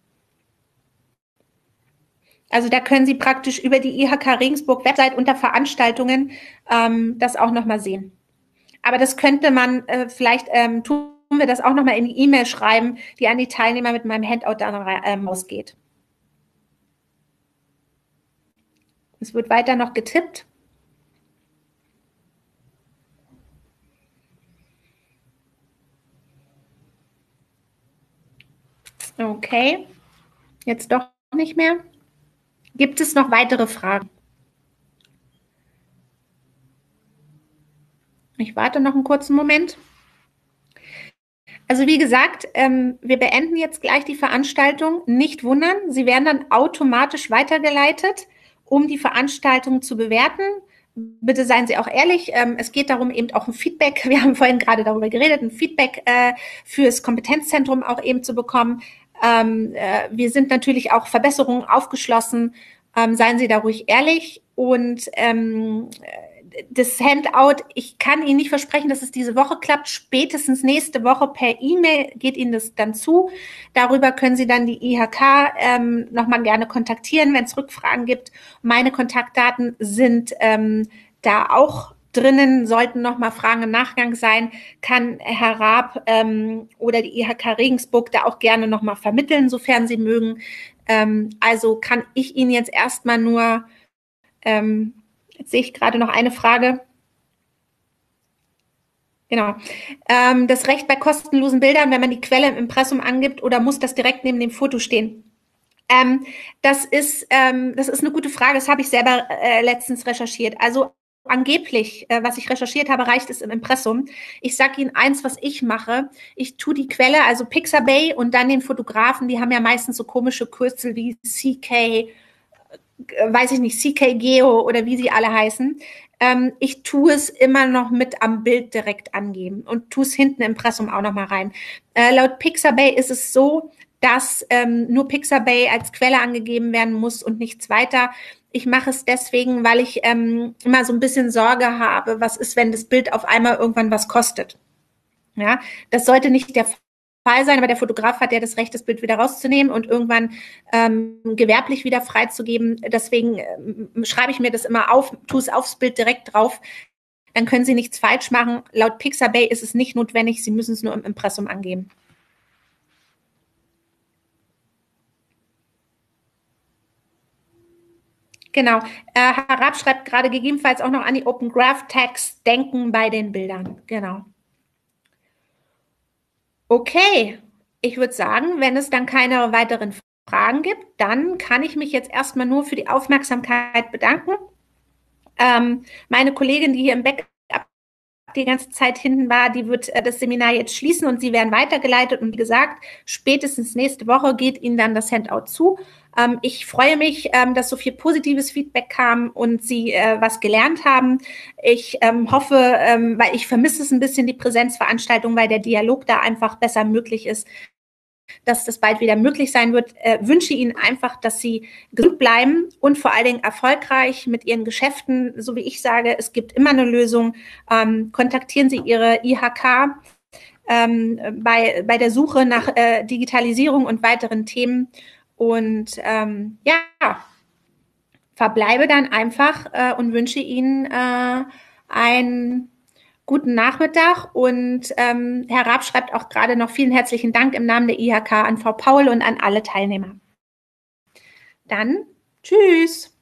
Also da können Sie praktisch über die IHK Regensburg Website unter Veranstaltungen das auch nochmal sehen. Aber das könnte man vielleicht, tun wir das auch nochmal in die E-Mail schreiben, die an die Teilnehmer mit meinem Handout dann rausgeht. Es wird weiter noch getippt. Okay, jetzt doch nicht mehr. Gibt es noch weitere Fragen? Ich warte noch einen kurzen Moment. Also wie gesagt, wir beenden jetzt gleich die Veranstaltung. Nicht wundern, Sie werden dann automatisch weitergeleitet, um die Veranstaltung zu bewerten. bitte seien Sie auch ehrlich. Es geht darum, eben auch ein Feedback. Wir haben vorhin gerade darüber geredet, ein Feedback fürs Kompetenzzentrum auch eben zu bekommen. Wir sind natürlich auch Verbesserungen aufgeschlossen. Seien Sie da ruhig ehrlich. Und das Handout, ich kann Ihnen nicht versprechen, dass es diese Woche klappt. Spätestens nächste Woche per E-Mail geht Ihnen das dann zu. Darüber können Sie dann die IHK nochmal gerne kontaktieren, wenn es Rückfragen gibt. Meine Kontaktdaten sind da auch drinnen. Sollten nochmal Fragen im Nachgang sein, kann Herr Raab oder die IHK Regensburg da auch gerne nochmal vermitteln, sofern Sie mögen. Also kann ich Ihnen jetzt erstmal nur jetzt sehe ich gerade noch eine Frage. Genau. Das Recht bei kostenlosen Bildern, wenn man die Quelle im Impressum angibt, oder muss das direkt neben dem Foto stehen? Das ist eine gute Frage. Das habe ich selber letztens recherchiert. Also angeblich, was ich recherchiert habe, reicht es im Impressum. Ich sage Ihnen eins, was ich mache. Ich tue die Quelle, also Pixabay und dann den Fotografen, die haben ja meistens so komische Kürzel wie CK, weiß ich nicht, CK Geo oder wie sie alle heißen. Ich tue es immer noch mit am Bild direkt angeben und tue es hinten im Impressum auch noch mal rein. Laut Pixabay ist es so, dass nur Pixabay als Quelle angegeben werden muss und nichts weiter. Ich mache es deswegen, weil ich immer so ein bisschen Sorge habe, was ist, wenn das Bild auf einmal irgendwann was kostet. Ja, das sollte nicht der Fall sein, aber der Fotograf hat ja das Recht, das Bild wieder rauszunehmen und irgendwann gewerblich wieder freizugeben. Deswegen schreibe ich mir das immer auf, tue es aufs Bild direkt drauf. Dann können Sie nichts falsch machen. Laut Pixabay ist es nicht notwendig. Sie müssen es nur im Impressum angeben. Genau. Herr Raab schreibt gerade gegebenenfalls auch noch an die Open Graph Tags denken bei den Bildern. Genau. Okay, ich würde sagen, wenn es dann keine weiteren Fragen gibt, dann kann ich mich jetzt erstmal nur für die Aufmerksamkeit bedanken. Meine Kollegin, die hier im Backup die ganze Zeit hinten war, die wird das Seminar jetzt schließen und Sie werden weitergeleitet. Und wie gesagt, spätestens nächste Woche geht Ihnen dann das Handout zu. Ich freue mich, dass so viel positives Feedback kam und Sie was gelernt haben. Ich hoffe, weil ich vermisse es ein bisschen, die Präsenzveranstaltung, weil der Dialog da einfach besser möglich ist, dass das bald wieder möglich sein wird. Wünsche Ihnen einfach, dass Sie gesund bleiben und vor allen Dingen erfolgreich mit Ihren Geschäften. So wie ich sage, es gibt immer eine Lösung. Kontaktieren Sie Ihre IHK bei der Suche nach Digitalisierung und weiteren Themen. Und ja, verbleibe dann einfach und wünsche Ihnen einen guten Nachmittag und Herr Raab schreibt auch gerade noch vielen herzlichen Dank im Namen der IHK an Frau Paul und an alle Teilnehmer. Dann tschüss.